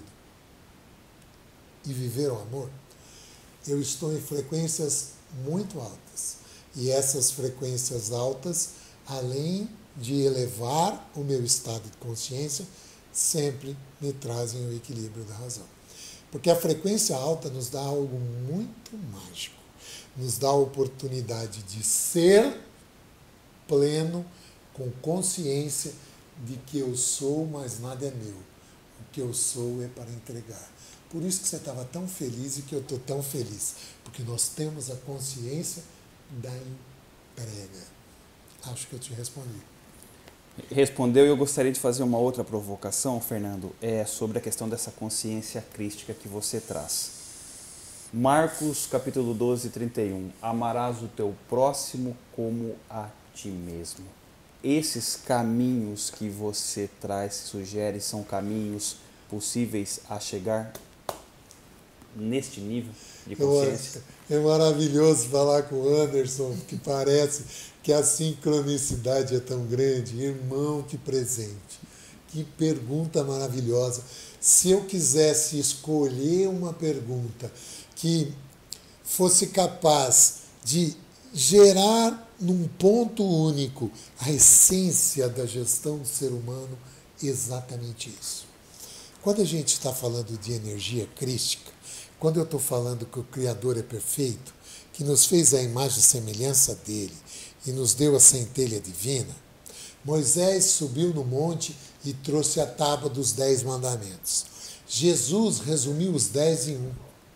[SPEAKER 3] e viver o amor, eu estou em frequências muito altas. E essas frequências altas, além de elevar o meu estado de consciência, sempre me trazem o equilíbrio da razão. Porque a frequência alta nos dá algo muito mágico. Nos dá a oportunidade de ser pleno, com consciência de que eu sou, mas nada é meu. O que eu sou é para entregar. Por isso que você estava tão feliz e que eu estou tão feliz. Porque nós temos a consciência da entrega. Acho que eu te respondi.
[SPEAKER 1] Respondeu, e eu gostaria de fazer uma outra provocação, Fernando, é sobre a questão dessa consciência crística que você traz. Marcos capítulo doze, trinta e um. Amarás o teu próximo como a ti mesmo. Esses caminhos que você traz, sugere, são caminhos possíveis a chegar neste nível de consciência?
[SPEAKER 3] É maravilhoso falar com o Anderson, que parece que a sincronicidade é tão grande. Irmão, que presente. Que pergunta maravilhosa. Se eu quisesse escolher uma pergunta que fosse capaz de gerar num ponto único a essência da gestão do ser humano, exatamente isso. Quando a gente está falando de energia crística, quando eu estou falando que o Criador é perfeito, que nos fez a imagem e semelhança dele e nos deu a centelha divina, Moisés subiu no monte e trouxe a tábua dos dez mandamentos. Jesus resumiu os dez em um.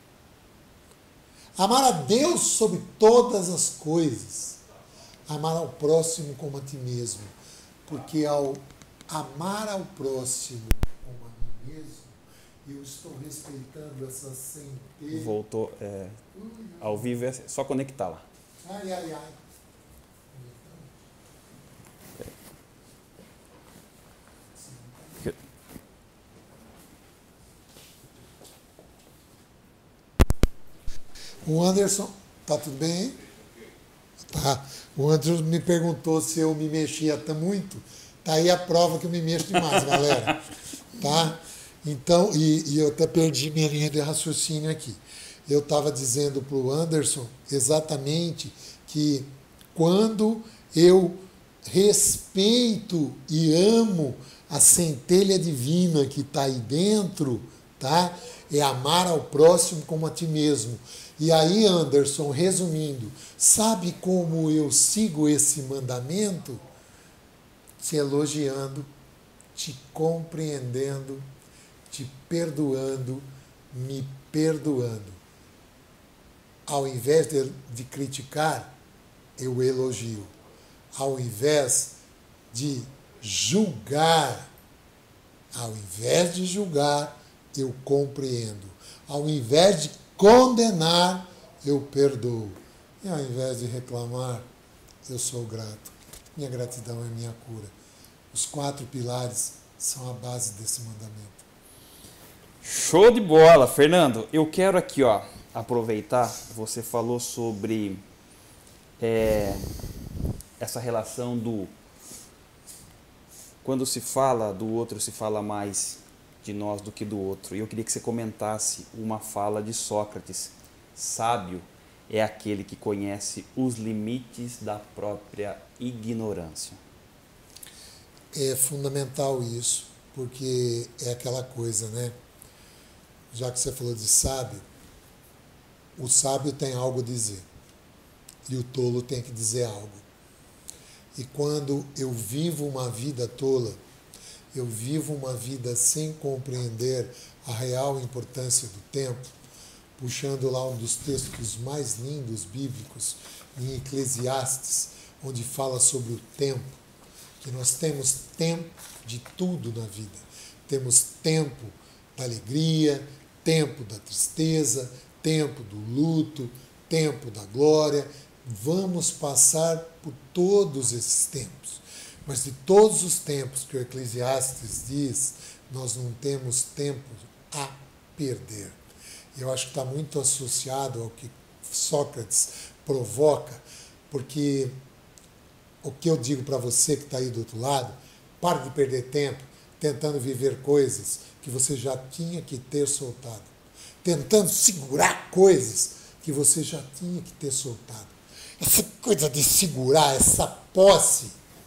[SPEAKER 3] Amar a Deus sobre todas as coisas. Amar ao próximo como a ti mesmo. Porque ao amar ao próximo como a mim mesmo, eu estou respeitando essa centelha.
[SPEAKER 1] Voltou, é, ao vivo é só conectar lá.
[SPEAKER 3] Ai, ai, ai. O Anderson, tá tudo bem, hein? Tá. O Anderson me perguntou se eu me mexia muito. Tá aí a prova que eu me mexo demais, galera. Tá? Então, e, e eu até perdi minha linha de raciocínio aqui. Eu estava dizendo para o Anderson exatamente que quando eu respeito e amo a centelha divina que está aí dentro, tá? É amar ao próximo como a ti mesmo. E aí, Anderson, resumindo, sabe como eu sigo esse mandamento? Te elogiando, te compreendendo, te perdoando, me perdoando. Ao invés de, de criticar, eu elogio. Ao invés de julgar, ao invés de julgar, eu compreendo. Ao invés de condenar, eu perdoo. E ao invés de reclamar, eu sou grato. Minha gratidão é minha cura. Os quatro pilares são a base desse mandamento.
[SPEAKER 1] Show de bola, Fernando. Eu quero aqui, ó, aproveitar, você falou sobre é, essa relação do quando se fala do outro, se fala mais de nós do que do outro. E eu queria que você comentasse uma fala de Sócrates. Sábio é aquele que conhece os limites da própria ignorância.
[SPEAKER 3] É fundamental isso, porque é aquela coisa, né? Já que você falou de sábio, o sábio tem algo a dizer e o tolo tem que dizer algo. E quando eu vivo uma vida tola, eu vivo uma vida sem compreender a real importância do tempo, puxando lá um dos textos mais lindos bíblicos, em Eclesiastes, onde fala sobre o tempo, que nós temos tempo de tudo na vida. Temos tempo da alegria, tempo da tristeza, tempo do luto, tempo da glória. Vamos passar por todos esses tempos. Mas de todos os tempos que o Eclesiastes diz, nós não temos tempo a perder. Eu acho que está muito associado ao que Sócrates provoca, porque o que eu digo para você que está aí do outro lado, pare de perder tempo tentando viver coisas que você já tinha que ter soltado, tentando segurar coisas que você já tinha que ter soltado. Essa coisa de segurar, essa posse,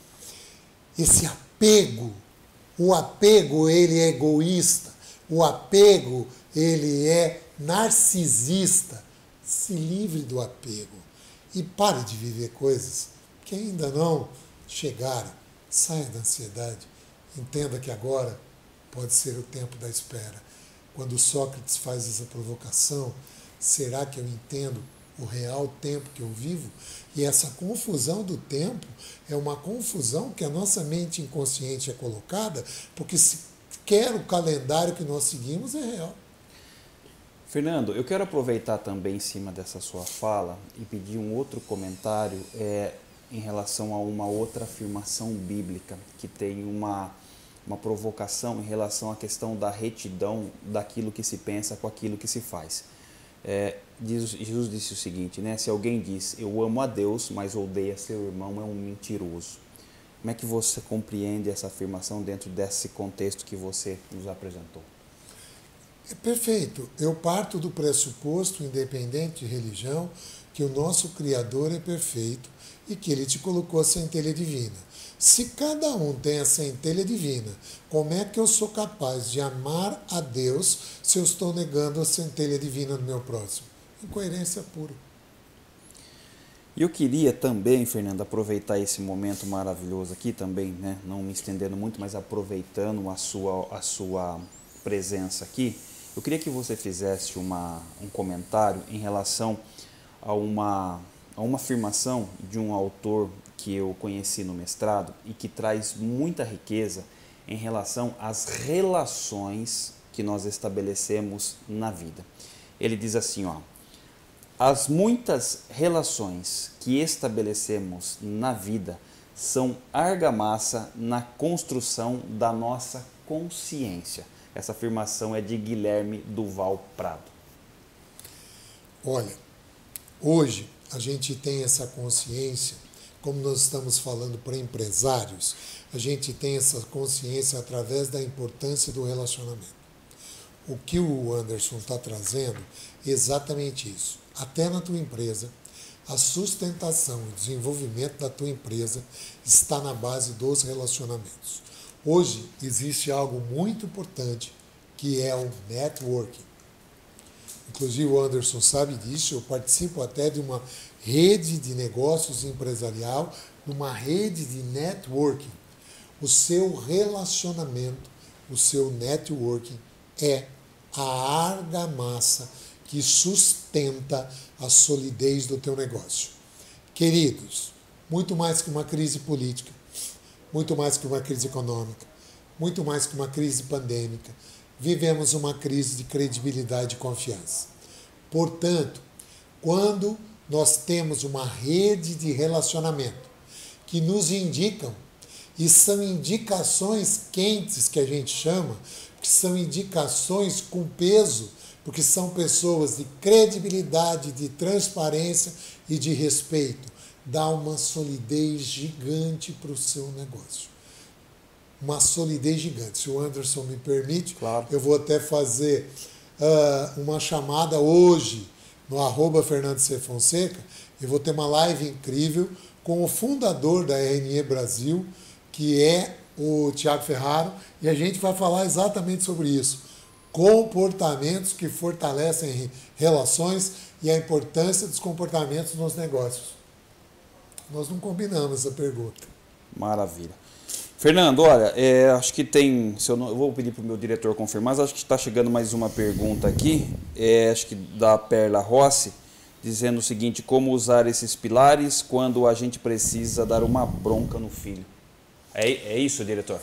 [SPEAKER 3] esse apego, o apego ele é egoísta, o apego ele é narcisista. Se livre do apego e pare de viver coisas que ainda não chegaram. Saia da ansiedade. Entenda que agora pode ser o tempo da espera. Quando Sócrates faz essa provocação, será que eu entendo o real tempo que eu vivo? E essa confusão do tempo é uma confusão que a nossa mente inconsciente é colocada, porque sequer o calendário que nós seguimos é real.
[SPEAKER 1] Fernando, eu quero aproveitar também em cima dessa sua fala e pedir um outro comentário é, em relação a uma outra afirmação bíblica que tem uma, uma provocação em relação à questão da retidão daquilo que se pensa com aquilo que se faz. É, Jesus disse o seguinte, né? Se alguém diz, eu amo a Deus, mas odeia seu irmão, é um mentiroso. Como é que você compreende essa afirmação dentro desse contexto que você nos apresentou?
[SPEAKER 3] É perfeito. Eu parto do pressuposto, independente de religião, que o nosso Criador é perfeito e que Ele te colocou a centelha divina. Se cada um tem a centelha divina, como é que eu sou capaz de amar a Deus se eu estou negando a centelha divina do meu próximo? Incoerência pura.
[SPEAKER 1] E eu queria também, Fernando, aproveitar esse momento maravilhoso aqui também, né? Não me estendendo muito, mas aproveitando a sua, a sua presença aqui, eu queria que você fizesse uma, um comentário em relação a uma, a uma afirmação de um autor que eu conheci no mestrado e que traz muita riqueza em relação às relações que nós estabelecemos na vida. Ele diz assim, ó, as muitas relações que estabelecemos na vida são argamassa na construção da nossa consciência. Essa afirmação é de Guilherme Duval Prado.
[SPEAKER 3] Olha, hoje a gente tem essa consciência, como nós estamos falando para empresários, a gente tem essa consciência através da importância do relacionamento. o que o Anderson está trazendo é exatamente isso. Até na tua empresa, a sustentação e desenvolvimento da tua empresa está na base dos relacionamentos. Hoje existe algo muito importante que é o networking. Inclusive o Anderson sabe disso, eu participo até de uma rede de negócios empresarial, numa rede de networking. O seu relacionamento, o seu networking é a argamassa que sustenta a solidez do teu negócio. Queridos, muito mais que uma crise política, muito mais que uma crise econômica, muito mais que uma crise pandêmica, vivemos uma crise de credibilidade e confiança. Portanto, quando nós temos uma rede de relacionamento que nos indicam, e são indicações quentes que a gente chama, que são indicações com peso, porque são pessoas de credibilidade, de transparência e de respeito, dá uma solidez gigante para o seu negócio. Uma solidez gigante. Se o Anderson me permite,
[SPEAKER 1] claro,
[SPEAKER 3] eu vou até fazer uh, uma chamada hoje no arroba Fernando C. Fonseca, e vou ter uma live incrível com o fundador da R N E Brasil, que é o Thiago Ferraro, e a gente vai falar exatamente sobre isso. Comportamentos que fortalecem relações e a importância dos comportamentos nos negócios. Nós não combinamos essa pergunta.
[SPEAKER 1] Maravilha. Fernando, olha, é, acho que tem, se eu, não, eu vou pedir para o meu diretor confirmar, mas acho que está chegando mais uma pergunta aqui, é, acho que da Perla Rossi, dizendo o seguinte: como usar esses pilares quando a gente precisa dar uma bronca no filho? É, é isso, diretor?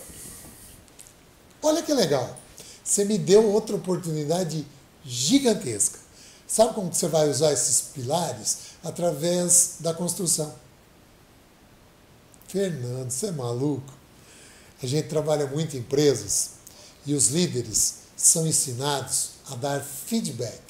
[SPEAKER 3] Olha que legal, você me deu outra oportunidade gigantesca. Sabe como você vai usar esses pilares? Através da construção. Fernando, você é maluco? A gente trabalha muito em empresas e os líderes são ensinados a dar feedback.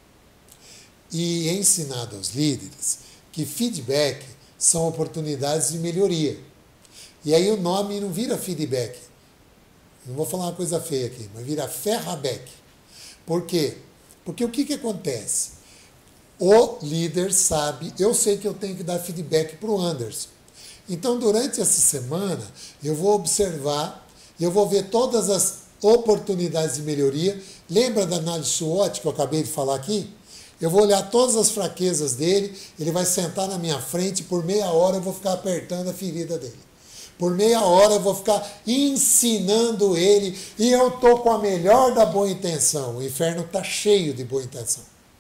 [SPEAKER 3] E é ensinado aos líderes que feedback são oportunidades de melhoria. E aí o nome não vira feedback. Não vou falar uma coisa feia aqui, mas vira ferraback. Por quê? Porque o que, que acontece? O líder sabe, eu sei que eu tenho que dar feedback para o Anderson. Então, durante essa semana, eu vou observar, eu vou ver todas as oportunidades de melhoria. Lembra da análise SWOT que eu acabei de falar aqui? Eu vou olhar todas as fraquezas dele, ele vai sentar na minha frente, por meia hora eu vou ficar apertando a ferida dele. Por meia hora eu vou ficar ensinando ele, e eu estou com a melhor da boa intenção. O inferno está cheio de boa intenção.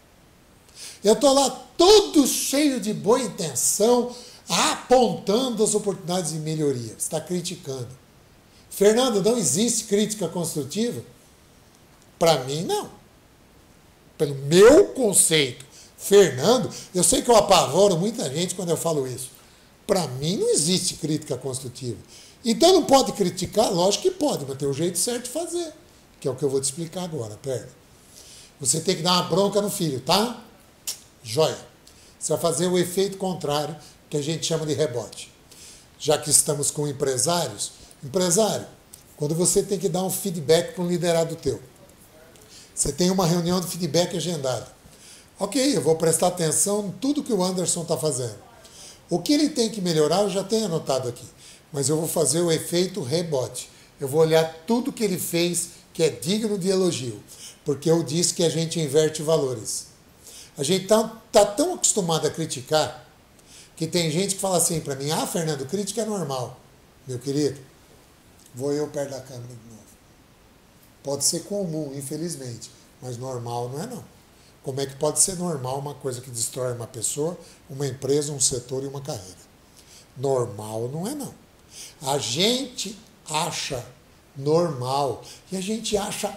[SPEAKER 3] Eu estou lá todo cheio de boa intenção, apontando as oportunidades de melhoria. Você está criticando. Fernando, não existe crítica construtiva? Para mim, não. Pelo meu conceito, Fernando, eu sei que eu apavoro muita gente quando eu falo isso. Para mim, não existe crítica construtiva. Então, não pode criticar? Lógico que pode, mas tem um jeito certo de fazer, que é o que eu vou te explicar agora. Pera. Você tem que dar uma bronca no filho, tá? Joia. Você vai fazer o efeito contrário, que a gente chama de rebote. Já que estamos com empresários, empresário, quando você tem que dar um feedback para um liderado teu, você tem uma reunião de feedback agendada. Ok, eu vou prestar atenção em tudo que o Anderson está fazendo. O que ele tem que melhorar, eu já tenho anotado aqui, mas eu vou fazer o efeito rebote. Eu vou olhar tudo que ele fez que é digno de elogio, porque eu disse que a gente inverte valores. A gente está tá tão acostumado a criticar, que tem gente que fala assim para mim: ah, Fernando, crítica é normal. Meu querido, vou eu perto da câmera de novo. Pode ser comum, infelizmente, mas normal não é não. Como é que pode ser normal uma coisa que destrói uma pessoa, uma empresa, um setor e uma carreira? Normal não é não. A gente acha normal e a gente acha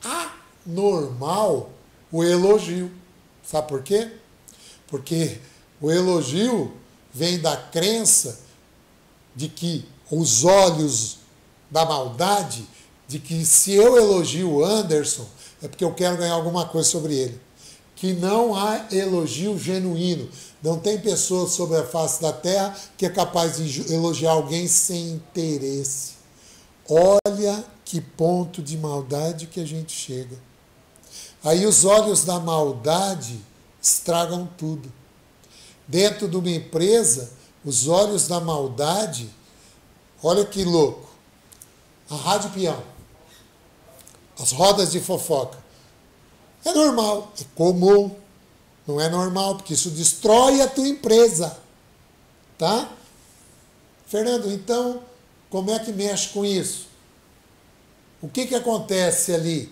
[SPEAKER 3] anormal o elogio. Sabe por quê? Porque o elogio vem da crença de que os olhos da maldade, de que se eu elogio o Anderson, é porque eu quero ganhar alguma coisa sobre ele. Que não há elogio genuíno. Não tem pessoa sobre a face da terra que é capaz de elogiar alguém sem interesse. Olha que ponto de maldade que a gente chega. Aí os olhos da maldade estragam tudo. Dentro de uma empresa, os olhos da maldade, olha que louco, a rádio peão, as rodas de fofoca, é normal, é comum, não é normal, porque isso destrói a tua empresa, tá? Fernando, então, como é que mexe com isso? O que que acontece ali?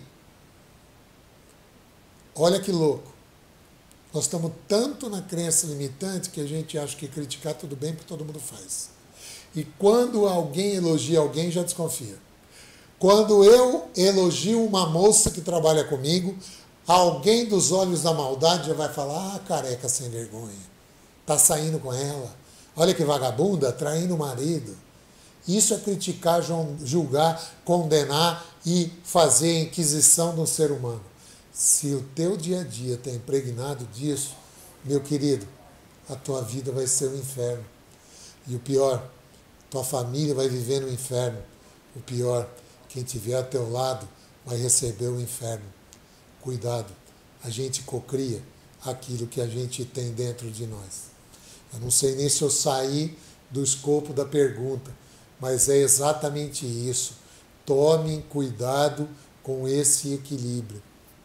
[SPEAKER 3] Olha que louco. Nós estamos tanto na crença limitante que a gente acha que criticar tudo bem porque todo mundo faz. E quando alguém elogia alguém, já desconfia. Quando eu elogio uma moça que trabalha comigo, alguém dos olhos da maldade já vai falar, ah, careca sem vergonha, tá saindo com ela, olha que vagabunda, traindo o marido. Isso é criticar, julgar, condenar e fazer inquisição de um ser humano. Se o teu dia a dia está impregnado disso, meu querido, a tua vida vai ser um inferno. E o pior, tua família vai viver no inferno. O pior, quem estiver ao teu lado vai receber o inferno. Cuidado, a gente cocria aquilo que a gente tem dentro de nós. Eu não sei nem se eu saí do escopo da pergunta, mas é exatamente isso. Tomem cuidado com esse equilíbrio.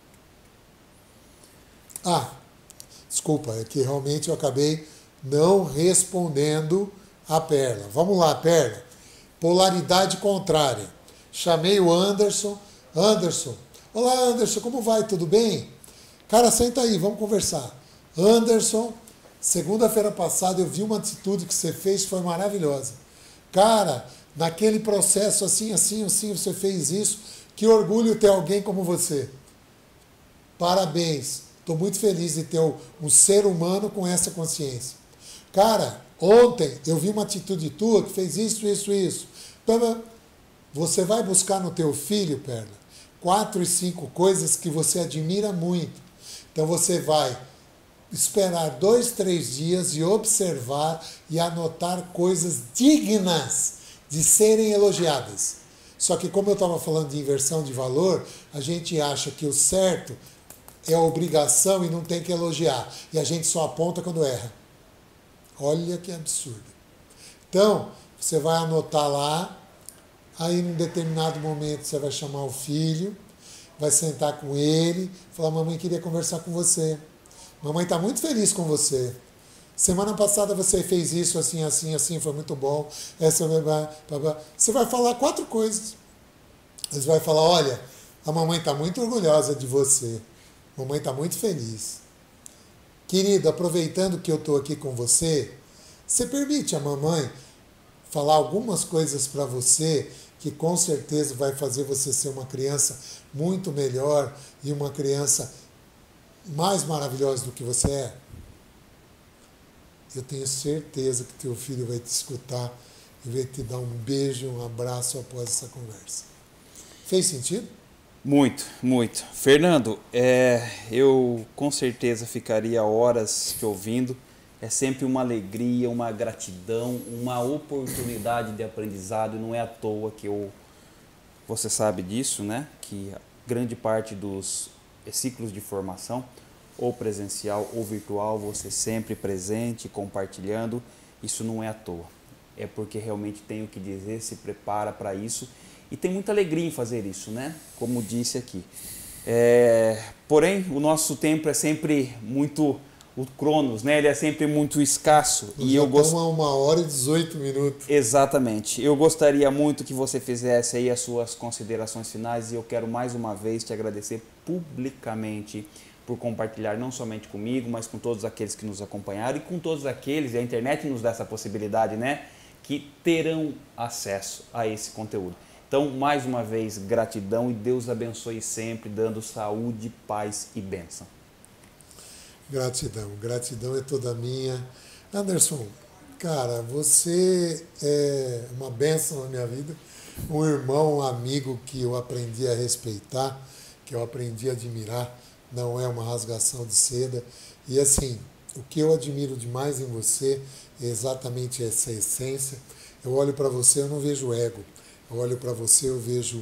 [SPEAKER 3] Ah, desculpa, é que realmente eu acabei não respondendo a Perla. Vamos lá, Perla. Polaridade contrária. Chamei o Anderson. Anderson, olá Anderson, como vai? Tudo bem? Cara, senta aí, vamos conversar. Anderson, segunda-feira passada eu vi uma atitude que você fez, foi maravilhosa. Cara, naquele processo assim, assim, assim, você fez isso. Que orgulho ter alguém como você. Parabéns. Estou muito feliz de ter um ser humano com essa consciência. Cara, ontem eu vi uma atitude tua que fez isso, isso, isso. Você vai buscar no teu filho, Perla, quatro e cinco coisas que você admira muito. Então você vai esperar dois, três dias e observar e anotar coisas dignas de serem elogiadas. Só que como eu estava falando de inversão de valor, a gente acha que o certo é obrigação e não tem que elogiar. E a gente só aponta quando erra. Olha que absurdo. Então, você vai anotar lá, aí num determinado momento você vai chamar o filho, vai sentar com ele, falar, mamãe queria conversar com você. Mamãe está muito feliz com você. Semana passada você fez isso, assim, assim, assim, foi muito bom. Essa, você vai falar quatro coisas. Você vai falar, olha, a mamãe está muito orgulhosa de você. Mamãe está muito feliz. Querido, aproveitando que eu estou aqui com você, você permite a mamãe falar algumas coisas para você que com certeza vai fazer você ser uma criança muito melhor e uma criança mais maravilhosa do que você é? Eu tenho certeza que teu filho vai te escutar e vai te dar um beijo, um abraço após essa conversa. Fez sentido?
[SPEAKER 1] Muito, muito. Fernando, é, eu com certeza ficaria horas te ouvindo. É sempre uma alegria, uma gratidão, uma oportunidade de aprendizado. E não é à toa que eu, você sabe disso, né? Que grande parte dos ciclos de formação, ou presencial ou virtual, você sempre presente, compartilhando. Isso não é à toa. É porque realmente tem o que dizer, se prepara para isso. E tem muita alegria em fazer isso, né? Como disse aqui. É, porém, o nosso tempo é sempre muito... O Cronos, né? Ele é sempre muito escasso.
[SPEAKER 3] E eu gosto a uma hora e dezoito minutos.
[SPEAKER 1] Exatamente. Eu gostaria muito que você fizesse aí as suas considerações finais e eu quero mais uma vez te agradecer publicamente por compartilhar não somente comigo, mas com todos aqueles que nos acompanharam e com todos aqueles, e a internet nos dá essa possibilidade, né? Que terão acesso a esse conteúdo. Então, mais uma vez, gratidão e Deus abençoe sempre, dando saúde, paz e bênção.
[SPEAKER 3] Gratidão, gratidão é toda minha. Anderson, cara, você é uma bênção na minha vida, um irmão, um amigo que eu aprendi a respeitar, que eu aprendi a admirar, não é uma rasgação de seda. E assim, o que eu admiro demais em você é exatamente essa essência. Eu olho para você, eu não vejo ego. Eu olho para você, eu vejo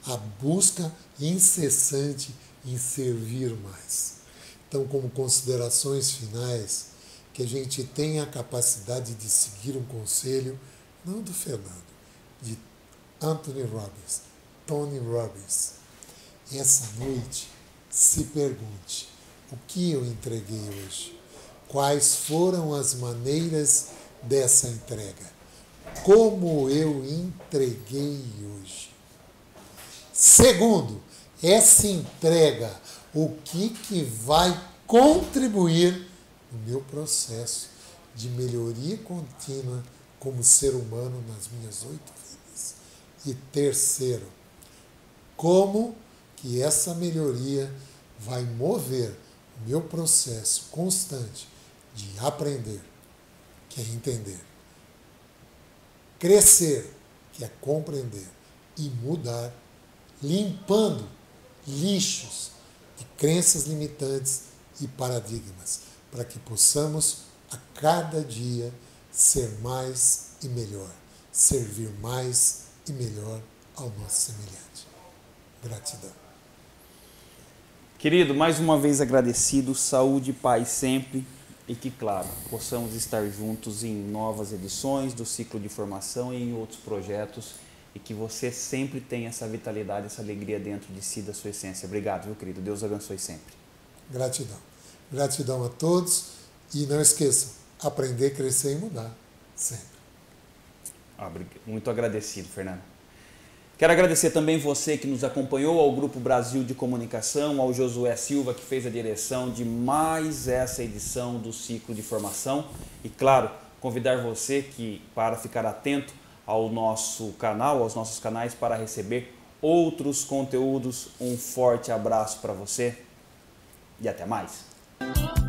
[SPEAKER 3] a busca incessante em servir mais. Então, como considerações finais, que a gente tenha a capacidade de seguir um conselho, não do Fernando, de Anthony Robbins, Tony Robbins. Essa noite, se pergunte, o que eu entreguei hoje? Quais foram as maneiras dessa entrega? Como eu entreguei hoje? Segundo, essa entrega, o que, que vai contribuir no meu processo de melhoria contínua como ser humano nas minhas oito vidas? E terceiro, como que essa melhoria vai mover o meu processo constante de aprender, que é entender, crescer, que é compreender, e mudar, limpando lixos de crenças limitantes e paradigmas, para que possamos a cada dia ser mais e melhor, servir mais e melhor ao nosso semelhante. Gratidão.
[SPEAKER 1] Querido, mais uma vez agradecido, saúde e paz sempre, e que, claro, possamos estar juntos em novas edições do ciclo de formação e em outros projetos, e que você sempre tenha essa vitalidade, essa alegria dentro de si, da sua essência. Obrigado, meu querido. Deus abençoe sempre.
[SPEAKER 3] Gratidão. Gratidão a todos, e não esqueçam, aprender, crescer e mudar, sempre.
[SPEAKER 1] Ah, muito agradecido, Fernando. Quero agradecer também você que nos acompanhou, ao Grupo Brasil de Comunicação, ao Josué Silva, que fez a direção de mais essa edição do ciclo de formação. E, claro, convidar você que, para ficar atento ao nosso canal, aos nossos canais, para receber outros conteúdos. Um forte abraço para você e até mais.